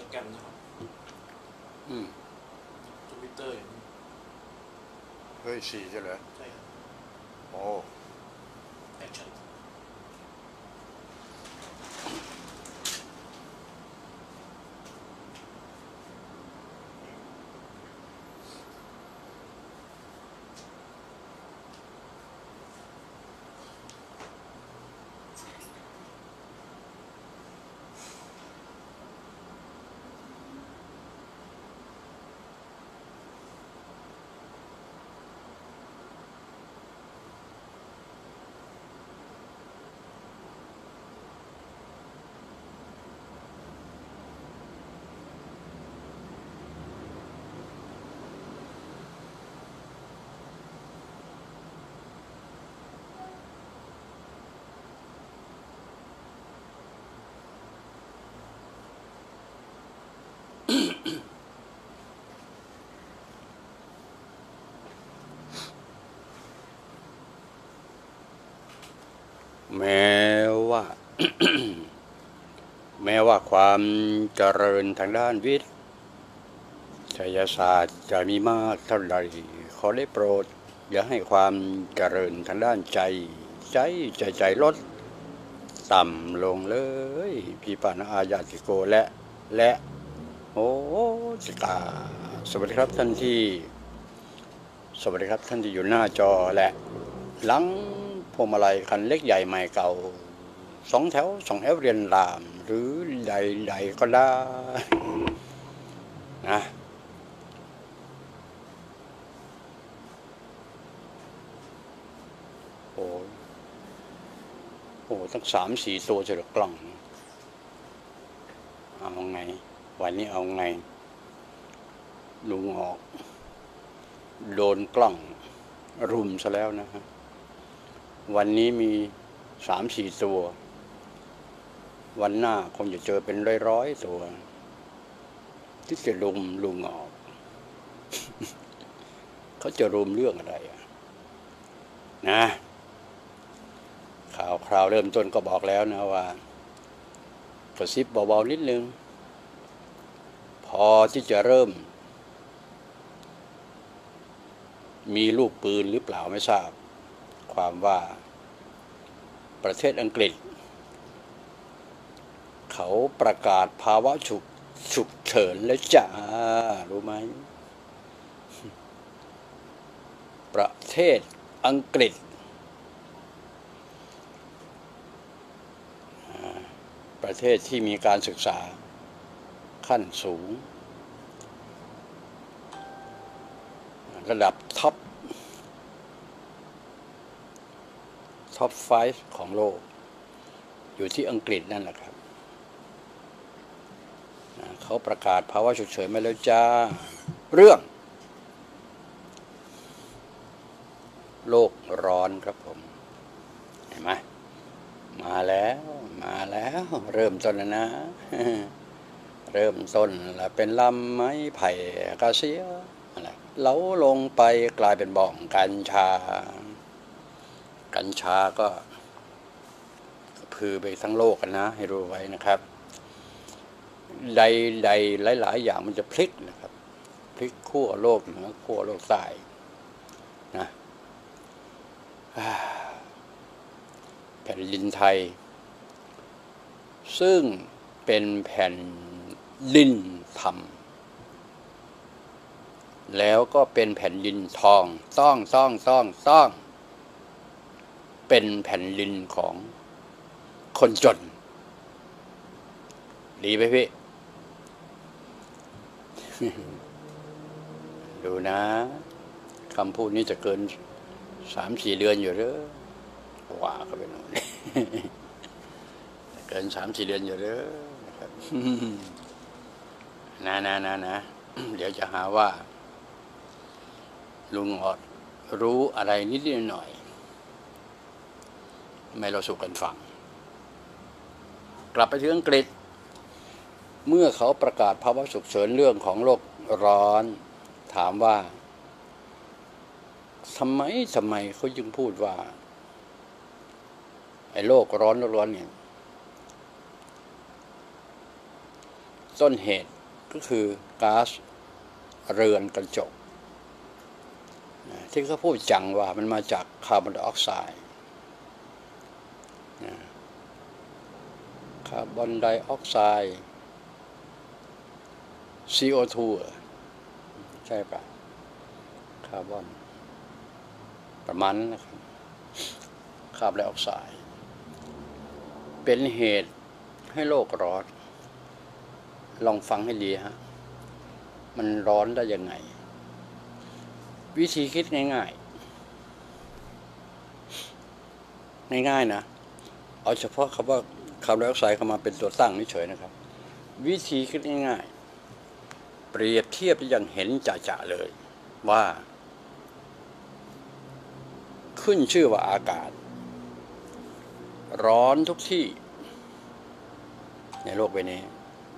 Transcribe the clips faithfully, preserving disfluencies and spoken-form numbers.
แกรมนะครับอืมทวิตเตอร์อย่างนี้เฮ้ยสี่ใช่เหรอใช่ครับโอ้แอคชั่นแม้ว่า แม้ว่าความเจริญทางด้านวิทยาศาสตร์จะมีมากเท่าใดขอได้โปรดอย่าให้ความเจริญทางด้านใจใจใจใจลดต่ำลงเลยพี่ปานาอาญาติโกและและโอ้สิกาสวัสดีครับท่านที่สวัสดีครับท่านที่อยู่หน้าจอและหลังพวงมาลัยคันเล็กใหญ่ใหม่เก่าสองแถวสองแถวเรียนรามหรือใดๆก็ได้นะโอ้โหตั้งสามสี่ตัวจะหรอกกล้องเอาไงวันนี้เอาไงลุงออกโดนกล้องรุมซะแล้วนะฮะวันนี้มีสามสี่ตัววันหน้าคงจะเจอเป็นร้อยๆตัวที่จะรุมลุงออก เขาจะรุมเรื่องอะไรอะนะข่าวคราวเริ่มต้นก็บอกแล้วนะว่ากระซิบเบาๆนิดนึงพอที่จะเริ่มมีลูกปืนหรือเปล่าไม่ทราบความว่าประเทศอังกฤษเขาประกาศภาวะฉุกฉุกเฉินแล้วจ้ารู้ไหมประเทศอังกฤษประเทศที่มีการศึกษาขั้นสูงระดับท็อปท็อปไฟว์ของโลกอยู่ที่อังกฤษนั่นแหละครับเขาประกาศภาวะฉุกเฉินมาแล้วจ้าเรื่องโลกร้อนครับผมเห็นไหมมาแล้วมาแล้วเริ่มต้นแล้วนะเริ่มต้นแล้วเป็นลำไม้ไผ่กระเสียอะไรเล้าลงไปกลายเป็นบ่องกัญชากัญชาก็พือไปทั้งโลกกันนะให้รู้ไว้นะครับใดใดหลายๆอย่างมันจะพลิกนะครับพลิกขั้วโลกเหนือขั้วโลกใต้นะแผ่นดินไทยซึ่งเป็นแผ่นดินธรรมแล้วก็เป็นแผ่นดินทองต้องต้องต้องต้องเป็นแผ่นดินของคนจนดีไหมพี่ ดูนะคำพูดนี้จะเกินสามสี่เดือนอยู่หรือว่าเขาไปหน่อย เกินสามสี่เดือนอยู่หรือนะครับนะนะนะนะ เดี๋ยวจะหาว่าลุงออดรู้อะไรนิดหน่อยไม่เราสู่กันฟังกลับไปถึงอังกฤษเมื่อเขาประกาศภาวะฉุกเฉินเรื่องของโลกร้อนถามว่าทำไมทำไมเขาจึงพูดว่าไอ้โลกร้อนร้อนเนี่ยต้นเหตุก็คือก๊าซเรือนกระจกที่เขาพูดจังว่ามันมาจากคาร์บอนไดออกไซด์คาร์บอนไดออกไซด์ ซี โอ ทู ใช่ปะคาร์บอนประมาณนั้นนะครับคาร์บอนไดออกไซด์เป็นเหตุให้โลกร้อนลองฟังให้ดีฮะมันร้อนได้ยังไงวิธีคิดง่ายๆง่ายๆนะเอาเฉพาะคำว่าคาร์บอนไดออกไซด์เข้ามาเป็นตัวตั้งเฉยๆนะครับวิธีคิดง่ายๆเปรียบเทียบอย่างเห็นจะๆเลยว่าขึ้นชื่อว่าอากาศร้อนทุกที่ในโลกใบนี้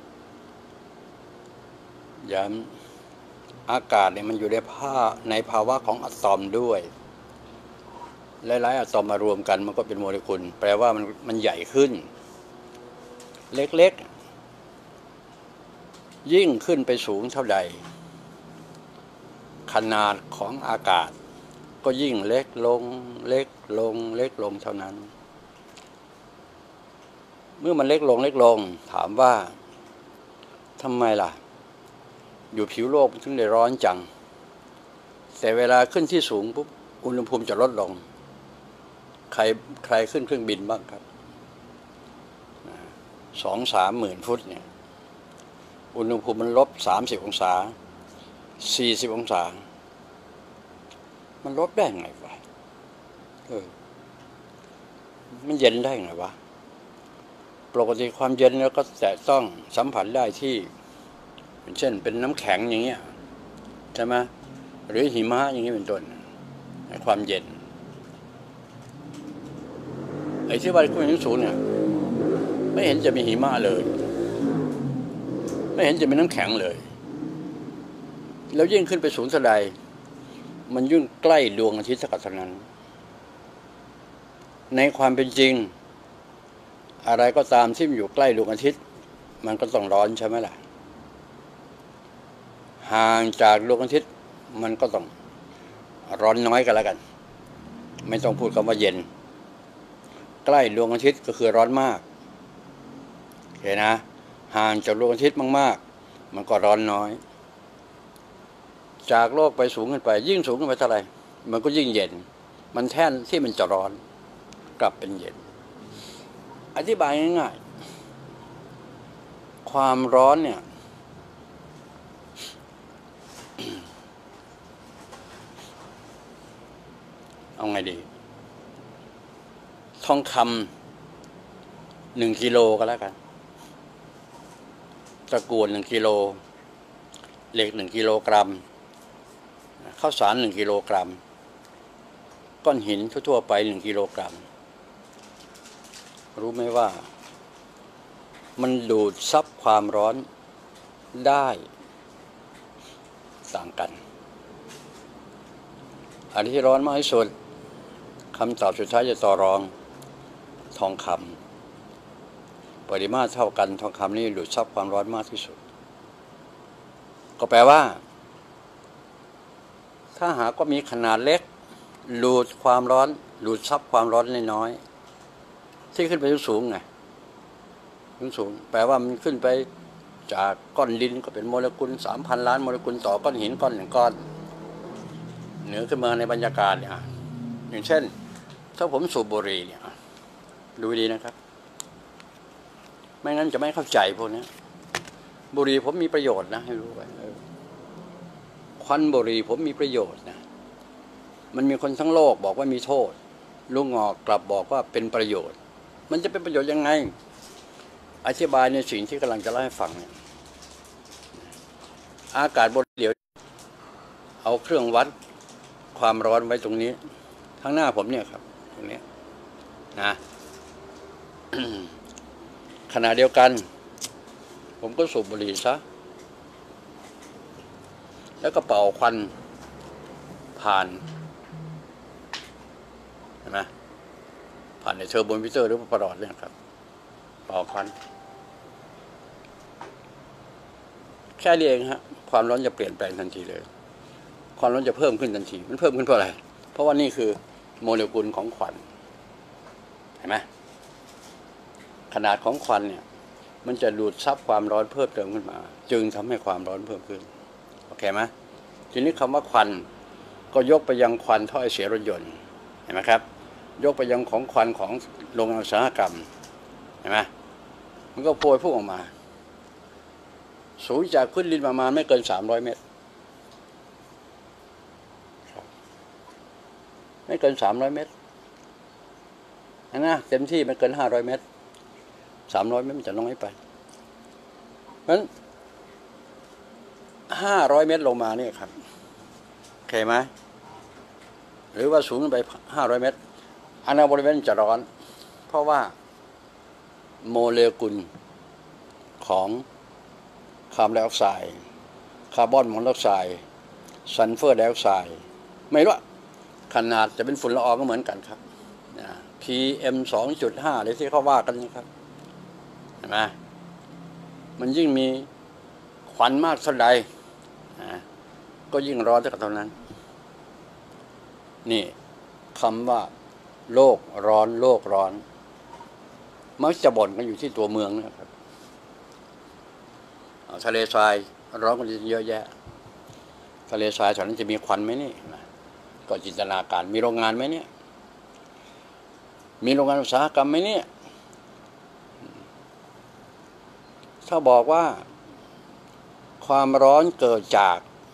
ย้ำอากาศเนี่ยมันอยู่ในภาในภาวะของอะตอมด้วยหลายๆอะตอมมารวมกันมันก็เป็นโมเลกุลแปลว่ามันมันใหญ่ขึ้นเล็กๆยิ่งขึ้นไปสูงเท่าใดขนาดของอากาศก็ยิ่งเล็กลงเล็กลงเล็กลงเท่านั้นเมื่อมันเล็กลงเล็กลงถามว่าทำไมล่ะอยู่ผิวโลกมันถึงได้ร้อนจังแต่เวลาขึ้นที่สูงปุ๊บอุณหภูมิจะลดลงใครใครขึ้นเครื่องบินบ้างครับสองสามหมื่นฟุตเนี่ยอุณหภูมิมันลบสามสิบองศาสี่สิบองศามันลดได้ไงวะเออมันเย็นได้ไงวะปกติความเย็นแล้วก็แต่ต้องสัมผัสได้ที่เช่นเป็นน้ำแข็งอย่างเงี้ยใช่ไหมหรือหิมะอย่างเงี้ยเป็นต้นความเย็นไอ้ที่ว่าขึ้นสูงเนี่ยไม่เห็นจะมีหิมะเลยไม่เห็นจะมีน้ำแข็งเลยแล้วยิ่งขึ้นไปสูงเท่าใดมันยิ่งใกล้ดวงอาทิตย์สักเท่านั้นในความเป็นจริงอะไรก็ตามที่มันอยู่ใกล้ดวงอาทิตย์มันก็ต้องร้อนใช่ไหมล่ะห่างจากดวงอาทิตย์มันก็ต้องร้อนน้อยกันแล้วกันไม่ต้องพูดคำว่าเย็นใกล้ดวงอาทิตย์ก็คือร้อนมากเห็นนะห่างจากดวงอาทิตย์มากๆมันก็ร้อนน้อยจากโลกไปสูงขึ้นไปยิ่งสูงขึ้นไปเท่าไหร่มันก็ยิ่งเย็นมันแทนที่มันจะร้อนกลับเป็นเย็นอธิบายง่ายๆความร้อนเนี่ยเอาไงดีทองคำหนึ่งกิโลก็แล้วกันตะกั่วหนึ่งกิโลเหล็กหนึ่งกิโลกรัมข้าวสารหนึ่งกิโลกรัมก้อนหินทั่วๆไปหนึ่งกิโลกรัมรู้ไหมว่ามันดูดซับความร้อนได้ต่างกันอันที่ร้อนมากที่สุดคำตอบสุดท้ายจะต่อรองทองคำปริมาตรเท่ากันทองคำนี่ดูดซับความร้อนมากที่สุดก็แปลว่าถ้าหากว่ามีขนาดเล็กดูดความร้อนดูดซับความร้อนน้อยๆที่ขึ้นไปสูงไงสูงแปลว่ามันขึ้นไปจากก้อนดินก็เป็นโมเลกุลสามพันล้านโมเลกุลต่อก้อนหินก้อนหนึ่งก้อนเหนือขึ้นมาในบรรยากาศเนี่ยอย่างเช่นถ้าผมสูบบุหรี่เนี่ยดูดีนะครับไม่งั้นจะไม่เข้าใจพวกนี้บุหรี่ผมมีประโยชน์นะให้รู้ไว้ควันบุหรี่ผมมีประโยชน์นะมันมีคนทั้งโลกบอกว่ามีโทษลุงงอกกลับบอกว่าเป็นประโยชน์มันจะเป็นประโยชน์ยังไงอธิบายในสิ่งที่กำลังจะเล่าให้ฟังเนี่ยอากาศบนเดี๋ยวเอาเครื่องวัดความร้อนไว้ตรงนี้ข้างหน้าผมเนี่ยครับตรงนี้นะขณะเดียวกันผมก็สูบบุหรี่ซะแล้วก็เป่าควันผ่านเห็นไหมผ่านในเทอร์โบมิเตอร์หรือประหลอดเนี่ยครับเป่าควันแค่นี้เองฮะความร้อนจะเปลี่ยนแปลงทันทีเลยความร้อนจะเพิ่มขึ้นทันทีมันเพิ่มขึ้นเพราะอะไรเพราะว่านี่คือโมเลกุลของควันเห็นไหมขนาดของควันเนี่ยมันจะดูดซับความร้อนเพิ่มเติมขึ้นมาจึงทำให้ความร้อนเพิ่มขึ้นโอเคไหมทีนี้คำว่าควันก็ยกไปยังควันท่อไอเสียรถยนต์เห็นไหมครับยกไปยังของควันของโรงงานอุตสาหกรรมเห็นไหมมันก็โพยพุ่งออกมาสูงจากพื้นดินประมาณไม่เกินสามร้อยเมตรไม่เกินสามร้อยเมตรนะเต็มที่ไม่เกินห้าร้อยเมตรสามร้อยเมตรมันจะน้อยไปเพราะฉะนั้นห้าร้อยเมตรลงมานี่ครับโอเคไหมหรือว่าสูงขึ้นไปห้าร้อยเมตรอันนั้นบริเวณจะร้อนเพราะว่าโมเลกุลของคาร์บอนไดออกไซด์คาร์บอนมอนอกไซด์ซัลเฟอร์ไดออกไซด์ไม่รู้ขนาดจะเป็นฝุ่นละอองก็เหมือนกันครับ พี เอ็ม สองจุดห้า เลยที่เขาว่ากันนี่ครับเห็นไหมมันยิ่งมีควันมากเท่าใดก็ยิ่งร้อนเท่านั้นนี่คำว่าโลกร้อนโลกร้อนมักจะบ่นกันอยู่ที่ตัวเมืองนะครับทะเลทรายร้อนกันเยอะแยะทะเลทรายแถวนั้นจะมีควันไหมนี่ก็จินตนาการมีโรงงานไหมเนี่ยมีโรงงานอุตสาหกรรมไหมเนี่ยถ้าบอกว่าความร้อนเกิดจาก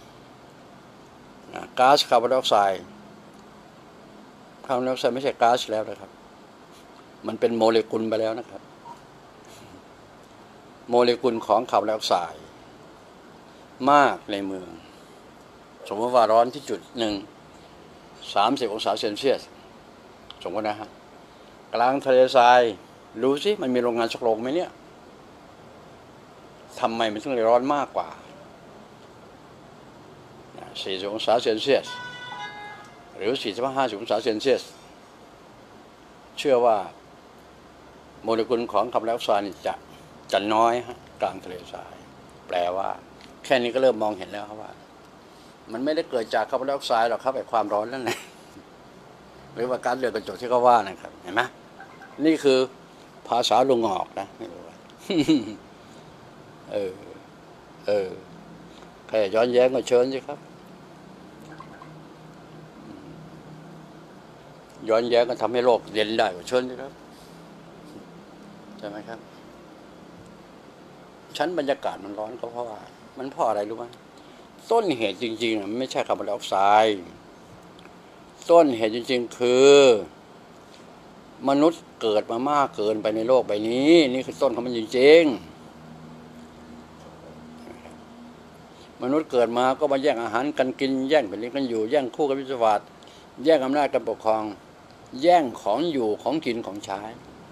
ก๊าซคาร์บอนไดออกไซด์คาร์บอนไดออกไซด์ไม่ใช่ก๊าซแล้วนะครับมันเป็นโมเลกุลไปแล้วนะครับโมเลกุลของคาร์บอนไดออกไซด์มากในเมืองสมมติว่าร้อนที่จุดหนึ่งสามสิบองศาเซนเซียสสมมตินะฮะกลางทะเลทรายรู้สิมันมีโรงงานสักโรงไหมเนี่ยทำไมมันถึงร้อนมากกว่าสี่สิบองศาเซนเซียสหรือสี่สิบห้าสิบองศาเซนเซียสเชื่อว่าโมเลกุลของคาร์บอนไดออกไซด์จะจะน้อยฮะกลางทะเลทรายแปลว่าแค่นี้ก็เริ่มมองเห็นแล้วครับว่ามันไม่ได้เกิดจากคาร์บอนไดออกไซด์หรอกครับไอ้ความร้อนนั่นแหละหรือว่าการเรือนกระจกที่เขาว่านะครับเห็นไหมนี่คือภาษาลุงออกนะไม่รู้ว่าเออเออใครย้อนแย้งก็เชิญสิครับย้อนแย้งก็ทำให้โลกเย็นได้ก็เชิญสิครับใช่ไหมครับชั้นบรรยากาศมันร้อนก็เพราะว่ามันเพราะอะไรรู้ไหมต้นเหตุจริงๆมันไม่ใช่คาร์บอนไดออกไซด์ต้นเหตุจริงๆคือมนุษย์เกิดมามากเกินไปในโลกใบนี้นี่คือต้นของมันจริงๆมนุษย์เกิดมาก็มาแย่งอาหารกันกินแย่งแผ่นดินกันอยู่แย่งคู่กันวิสวัสดิ์แย่งอำนาจกันปกครองแย่งของอยู่ของกินของใช้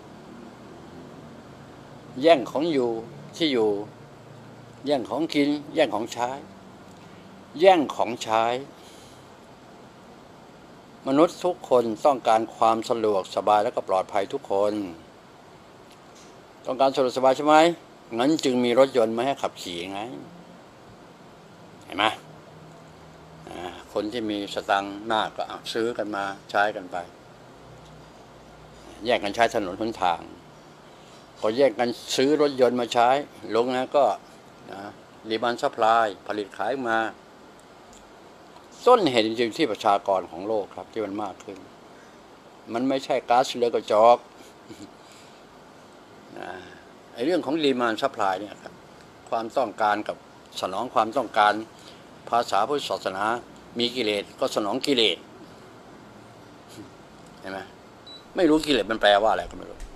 แย่งของอยู่ที่อยู่แย่งของกินแย่งของใช้แย่งของใช้มนุษย์ทุกคนต้องการความสะดวกสบายและก็ปลอดภัยทุกคนต้องการสะดวกสบายใช่ไหมงั้นจึงมีรถยนต์มาให้ขับขี่ไงเห็นไหมคนที่มีสตังค์มากก็ซื้อกันมาใช้กันไปแยกกันใช้ถนนหนทางก็แยกกันซื้อรถยนต์มาใช้ลงนะก็รีบานซัพพลายผลิตขายมาต้นเหตุจริงๆที่ประชากรของโลกครับที่มันมากขึ้นมันไม่ใช่ก๊าซเรือนกระจกไอ้เรื่องของรีมานซัพพลายเนี่ยครับความต้องการกับสนองความต้องการภาษาพุทธศาสนามีกิเลสก็สนองกิเลสเห็นไหมไม่รู้กิเลสมันแปลว่าอะไรก็ไม่รู้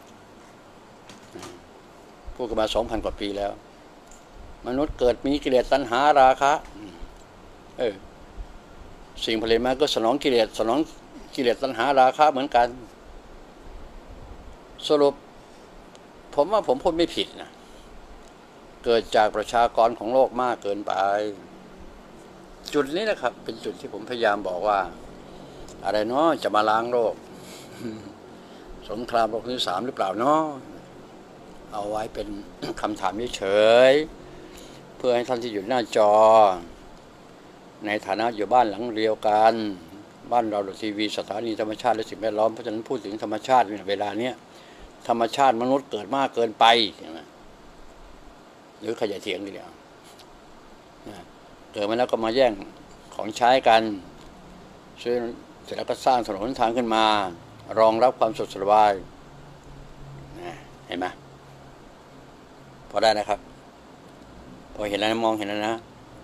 พูดกันมาสองพันกว่าปีแล้วมนุษย์เกิดมีกิเลสตัณหาราคะเออสิ่งผลิตมาก็สนองกิเลสสนองกิเลสตัณหาราคะเหมือนกันสรุปผมว่าผมพูดไม่ผิดนะเกิดจากประชากรของโลกมากเกินไปจุดนี้นะครับเป็นจุดที่ผมพยายามบอกว่าอะไรเนาะจะมาล้างโลกสงครามโลกครั้งที่สามหรือเปล่าเนาะเอาไว้เป็นคำถามเฉยๆเพื่อให้ท่านที่อยู่หน้าจอในฐานะอยู่บ้านหลังเดียวกันบ้านเราดูทีวีสถานีธรรมชาติและสิ่งแวดล้อมเพราะฉะนั้นพูดถึงธรรมชาติเวลาเนี้ยธรรมชาติมนุษย์เกิดมากเกินไปใช่ไหมหรือขยายเถียงดีแล้วเกิดมาแล้วก็มาแย่งของใช้กันซึ่งเสร็จแล้วก็สร้างถนนทางขึ้นมารองรับความสุขสบายเห็นไหมพอได้นะครับพอเห็นแล้วมองเห็นแล้วนะ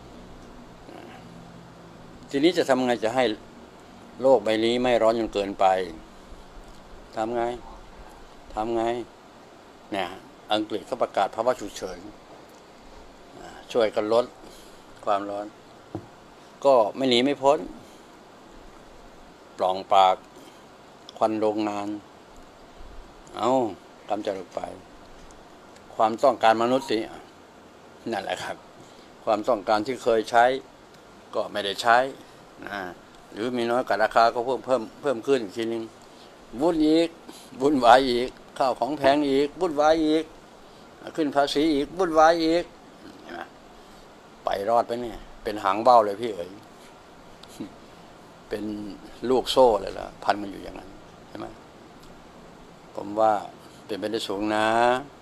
ทีนี้จะทำไงจะให้โลกใบนี้ไม่ร้อนจนเกินไปทำไงทำไงเนี่ยอังกฤษเขาประกาศภาวะฉุกเฉินช่วยกันลดความร้อนก็ไม่หนีไม่พ้นปล่องปากควันโรงงานเอากำจัดออกไปความต้องการมนุษย์สินั่นแหละครับความต้องการที่เคยใช้ก็ไม่ได้ใช้นะหรือมีน้อยกับราคาก็เพิ่มเพิ่มเพิ่มขึ้นอีกทีนึงวุ่นอีกวุ่นวายอีกข้าวของแพงอีกวุ่นวายอีกขึ้นภาษีอีกวุ่นวายอีกไปรอดไปเนี่ยเป็นหางเบ้าเลยพี่เอ๋ยเป็นลูกโซ่เลยล่ะพันมันอยู่อย่างนั้นใช่ไหมผมว่าเป็นไปได้สูงนะ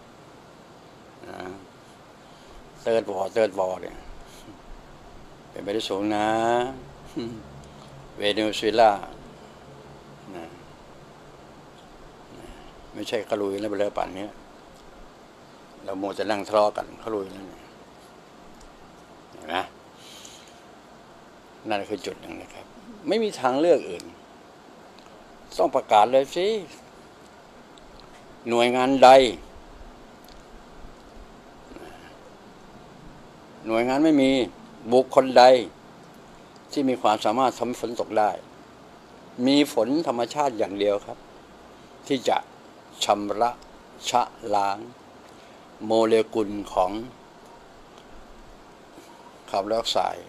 เติร์ดวอร์เติร์ดวอร์เนี่ยเป็นไปได้สูงนะเวเนซุเอลาไม่ใช่ขลุยแล้วไปเลยป่านนี้เราโมจะนั่งทะเลาะกันขลุยแล้วเนี่ยเห็นไหมนั่นคือจุดหนึ่งนะครับไม่มีทางเลือกอื่นต้องประกาศเลยสิหน่วยงานใดหน่วยงานไม่มีบุคคลใดที่มีความสามารถทำให้ฝนตกได้มีฝนธรรมชาติอย่างเดียวครับที่จะชำระชะล้างโมเลกุลของคาร์บอนไดออกไซด์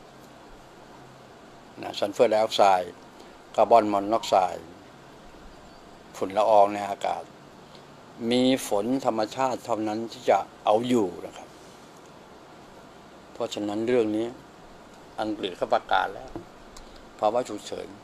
นะซัลเฟอร์ไดออกไซด์คาร์บอนมอนอกไซด์ฝุ่นละอองในอากาศมีฝนธรรมชาติเท่านั้นที่จะเอาอยู่นะครับเพราะฉะนั้นเรื่องนี้อังกฤษเขาประกาศแล้วภาวะฉุกเฉิน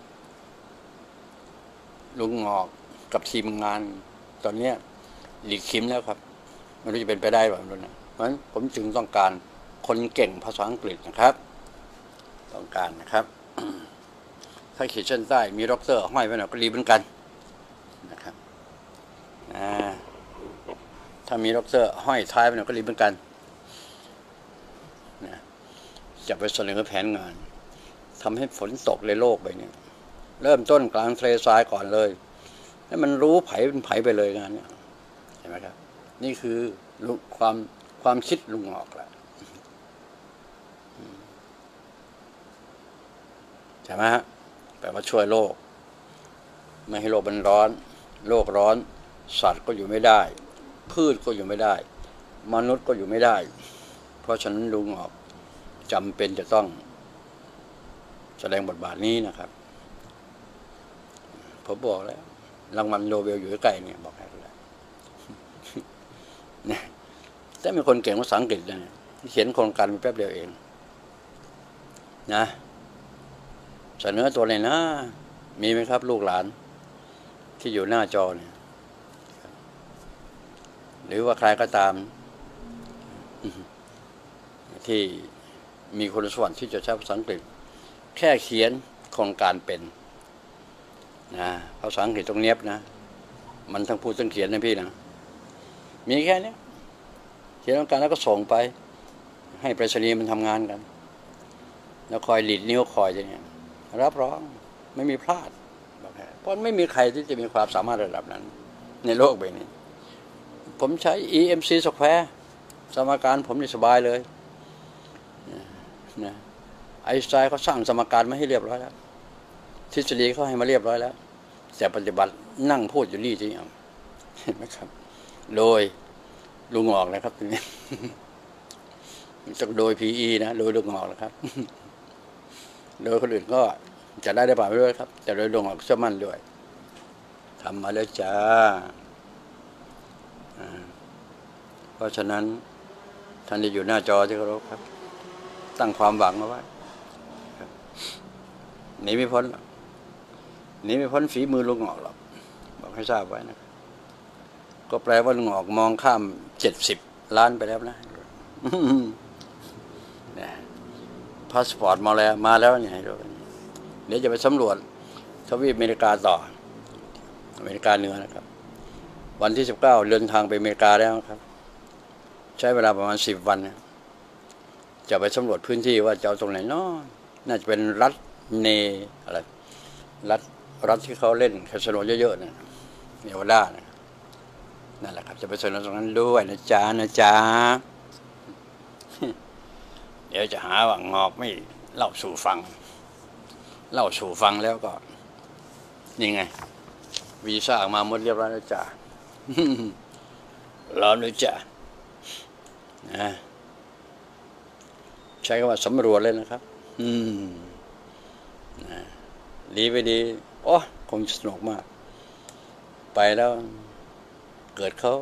ลุงงอกกับทีมงานตอนนี้หลีกคิมแล้วครับไม่รู้จะเป็นไปได้หรือเปล่านะเพราะฉะนั้นผมจึงต้องการคนเก่งภาษาอังกฤษนะครับต้องการนะครับถ้าขีดเส้นใต้มีด็อกเตอร์ห้อยไว้หน่อยก็รีบเหมือนกันนะครับถ้ามีด็อกเตอร์ห้อยท้ายไว้หน่อยก็รีบเหมือนกันนะจะไปเสนอแผนงานทำให้ฝนตกในโลกไปเนี่ยเริ่มต้นกลางทะเลทรายก่อนเลยให้มันรู้ไผ่เป็นไผ่ไปเลยงานเนี่ยเห็นไหมครับนี่คือความความคิดลุงออกแล้วใช่ไหมฮะแปลว่าช่วยโลกไม่ให้โลกมันร้อนโลกร้อนสัตว์ก็อยู่ไม่ได้พืชก็อยู่ไม่ได้มนุษย์ก็อยู่ไม่ได้เพราะฉะนั้นลุงออกจำเป็นจะต้องแสดงบทบาทนี้นะครับผมบอกแล้วรางวัลโนเบลอยู่ใกล้เนี่ยบอกให้แล้วนะแต่มีคนเก่งภาษาอังกฤษเนี่ยเขียนโครงการแป๊บเดียวเองนะเสนอตัวเลยนะมีไหมครับลูกหลานที่อยู่หน้าจอเนี่ยหรือว่าใครก็ตามที่มีคุณสมบัติที่จะใช้ภาษาอังกฤษแค่เขียนโครงการเป็นนะภาษาอังกฤษตรงเนี้ยนะมันทั้งพูดทั้งเขียนนะพี่นะมีแค่นี้เขียนโครงการแล้วก็ส่งไปให้ไปรษณีย์มันทำงานกันแล้วคอยหลีดนิ้วคอยอย่างเงี้ยรับรองไม่มีพลาดเพราะไม่มีใครที่จะมีความสามารถระดับนั้นในโลกใบนี้ผมใช้ อี เอ็ม ซี Square สมการผมนี่สบายเลยนะไอน์สไตน์เขาสร้างสมการมาให้เรียบร้อยแล้วทฤษฎีเขาให้มาเรียบร้อยแล้วแต่ปฏิบัตินั่งพูดอยู่นี่จริงเห็นไหมครับโดยลุงออกนะครับทีนี้โดย พี อี นะโดยลุงออกนะครับโดยคนอื่นก็จะได้ได้ป่าไปด้วยครับแต่โดยลุงออกเชื่อมั่นด้วยทำมาแล้วจ้าเพราะฉะนั้นท่านที่อยู่หน้าจอที่เคารพครับ ตั้งความหวังเอาไว้หนีไม่พ้นหรอกหนีไม่พ้นฝีมือลุงหงอกหรอกบอกให้ทราบไว้นะก็แปลว่าลุงหงอกมองข้ามเจ็ดสิบล้านไปแล้วนะพาสปอร์ตมาแล้วมาแล้วเนี่ยเดี๋ยวจะไปสำรวจทวีปอเมริกาต่ออเมริกาเหนือนะครับวันที่สิบเก้าเดินทางไปอเมริกาแล้วครับใช้เวลาประมาณสิบวันนะจะไปสำรวจพื้นที่ว่าจะเอาตรงไหนเนาะน่าจะเป็นรัฐเนอะไรรัฐรัฐที่เขาเล่นคาสิโนเยอะๆนะเนวาดานะนั่นแหละครับจะไปสำรวจตรงนั้นด้วยนะจ๊ะนะจ๊ะเดี๋ยวจะหาว่างอกไม่เล่าสู่ฟังเล่าสู่ฟังแล้วก็นี่ไงวีซ่าออกมาหมดเรียบร้อยแล้วจ้ะรอเลยจ้ะนะใช้คำว่าสำรวจเลยนะครับอืมนะดีไปดีโอ้คงสนุกมากไปแล้วเกิดเขา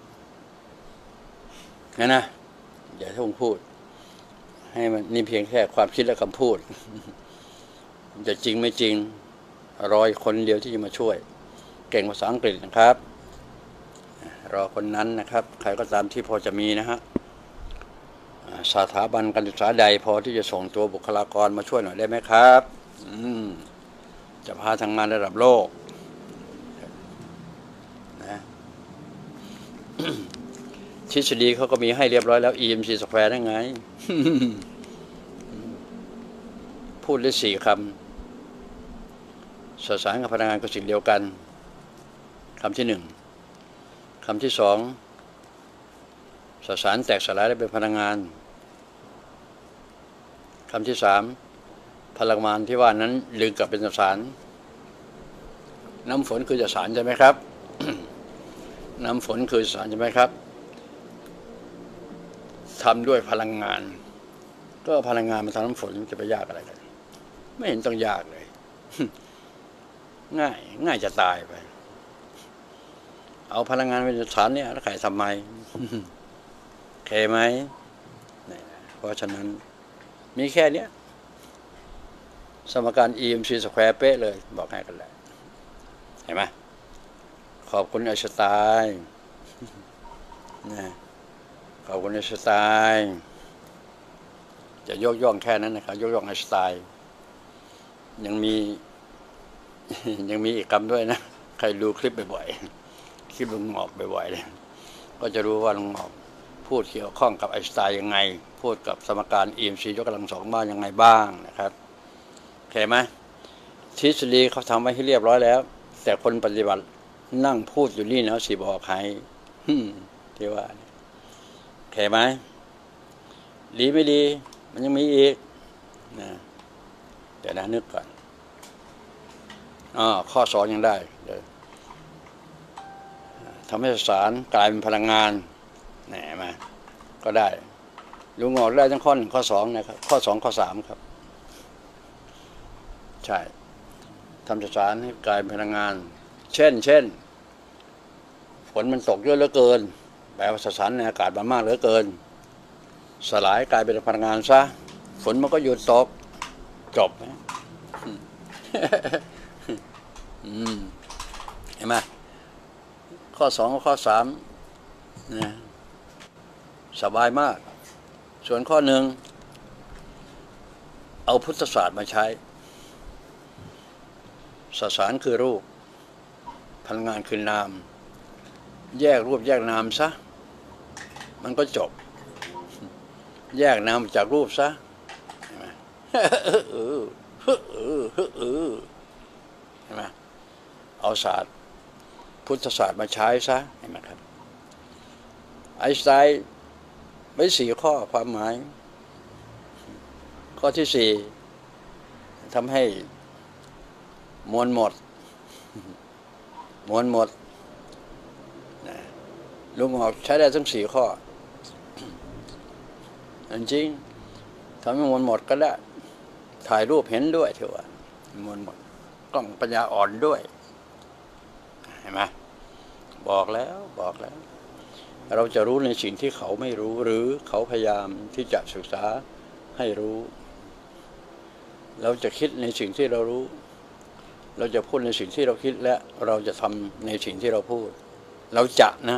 นะนะอย่าท่องพูดให้มันนี่เพียงแค่ความคิดและคำพูดจะจริงไม่จริงรอคนเดียวที่จะมาช่วยเก่งภาษาอังกฤษนะครับรอคนนั้นนะครับใครก็ตามที่พอจะมีนะฮะสถาบันการศึกษาใดพอที่จะส่งตัวบุคลากรมาช่วยหน่อยได้ไหมครับอืมจะพาทางงานระดับโลกนะ ทฤษฎีเขาก็มีให้เรียบร้อยแล้ว อี เอ็ม ซี Square ได้ไง พูดได้สี่คำสื่อสารกับพนักงานก็สิ่งเดียวกันคำที่หนึ่งคำที่สองสื่อสารแตกสลายและเป็นพลังงานคำที่สามพลังงานที่ว่านั้นลึงกลับเป็นสสารน้ำฝนคือสสารใช่ไหมครับ น้ำฝนคือสสารใช่ไหมครับทำด้วยพลังงานก็พลังงานมาทำน้ำฝนจะไปยากอะไรกันไม่เห็นต้องยากเลย ง่ายง่ายจะตายไปเอาพลังงานเป็นสสารเนี่ยแล้วใครทำไม โอเคไหมเพราะฉะนั้นมีแค่เนี้ยสมการ อี เอ็ม ซี Square เป๊ะเลยบอกให้กันแล้วเห็นไหมขอบคุณไอน์สไตน์นะขอบคุณไอน์สไตน์จะยกย่องแค่นั้นนะครับยกย่องไอน์สไตน์ยังมียังมีอีกคำด้วยนะใครดูคลิปบ่อยๆคลิปลุงหงอกบ่อยๆเลยก็จะรู้ว่าลุงหงอกพูดเกี่ยวข้องกับไอน์สไตน์ยังไงพูดกับสมการ อี เอ็ม ซี ยกกำลังสองบ้านยังไงบ้างนะครับโอเคไหมทฤษฎีเขาทำไว้ให้เรียบร้อยแล้วแต่คนปฏิบัตินั่งพูดอยู่นี่นะสิบอกใครที่ว่าโอเคไหมดีไม่ดีมันยังมีอีกนะเดี๋ยวนะนึกก่อนอ๋อข้อสองยังได้เดี๋ยวทำให้สารกลายเป็นพลังงานแหนมาก็ได้ลุงหงอกได้ทั้งข้อหนึ่งข้อสองนะครับข้อสองข้อสามครับใช่ทำสารให้กลายเป็นพลังงานเช่นเช่นฝนมันตกเยอะเหลือเกินแปลว่าสารในอากาศมันมากเหลือเกินสลายกลายเป็นพลังงานซะฝนมันก็หยุดตกจบนะเห็นไหมข้อสองข้อสามนะสบายมากส่วนข้อหนึ่งเอาพุทธศาสตร์มาใช้สสารคือรูปพลังงานคือนามแยกรูปแยกนามซะมันก็จบแยกนามจากรูปซะเห็นไหมเออเออเออเห็นไหมเอาศาสตร์พุทธศาสตร์มาใช้ซะเห็นไหมครับไอน์สไตน์ไว้สี่ข้อความหมายข้อที่สี่ทำให้มวลหมดมวลหมดลุงหงอกใช้ได้ทั้งสี่ข้อจริงทำให้มวลหมดก็ได้ถ่ายรูปเห็นด้วยเถอะมวลหมดกล้องปัญญาอ่อนด้วยเห็นไหมบอกแล้วบอกแล้วเราจะรู้ในสิ่งที่เขาไม่รู้หรือเขาพยายามที่จะศึกษาให้รู้เราจะคิดในสิ่งที่เรารู้เราจะพูดในสิ่งที่เราคิดและเราจะทำในสิ่งที่เราพูดเราจะนะ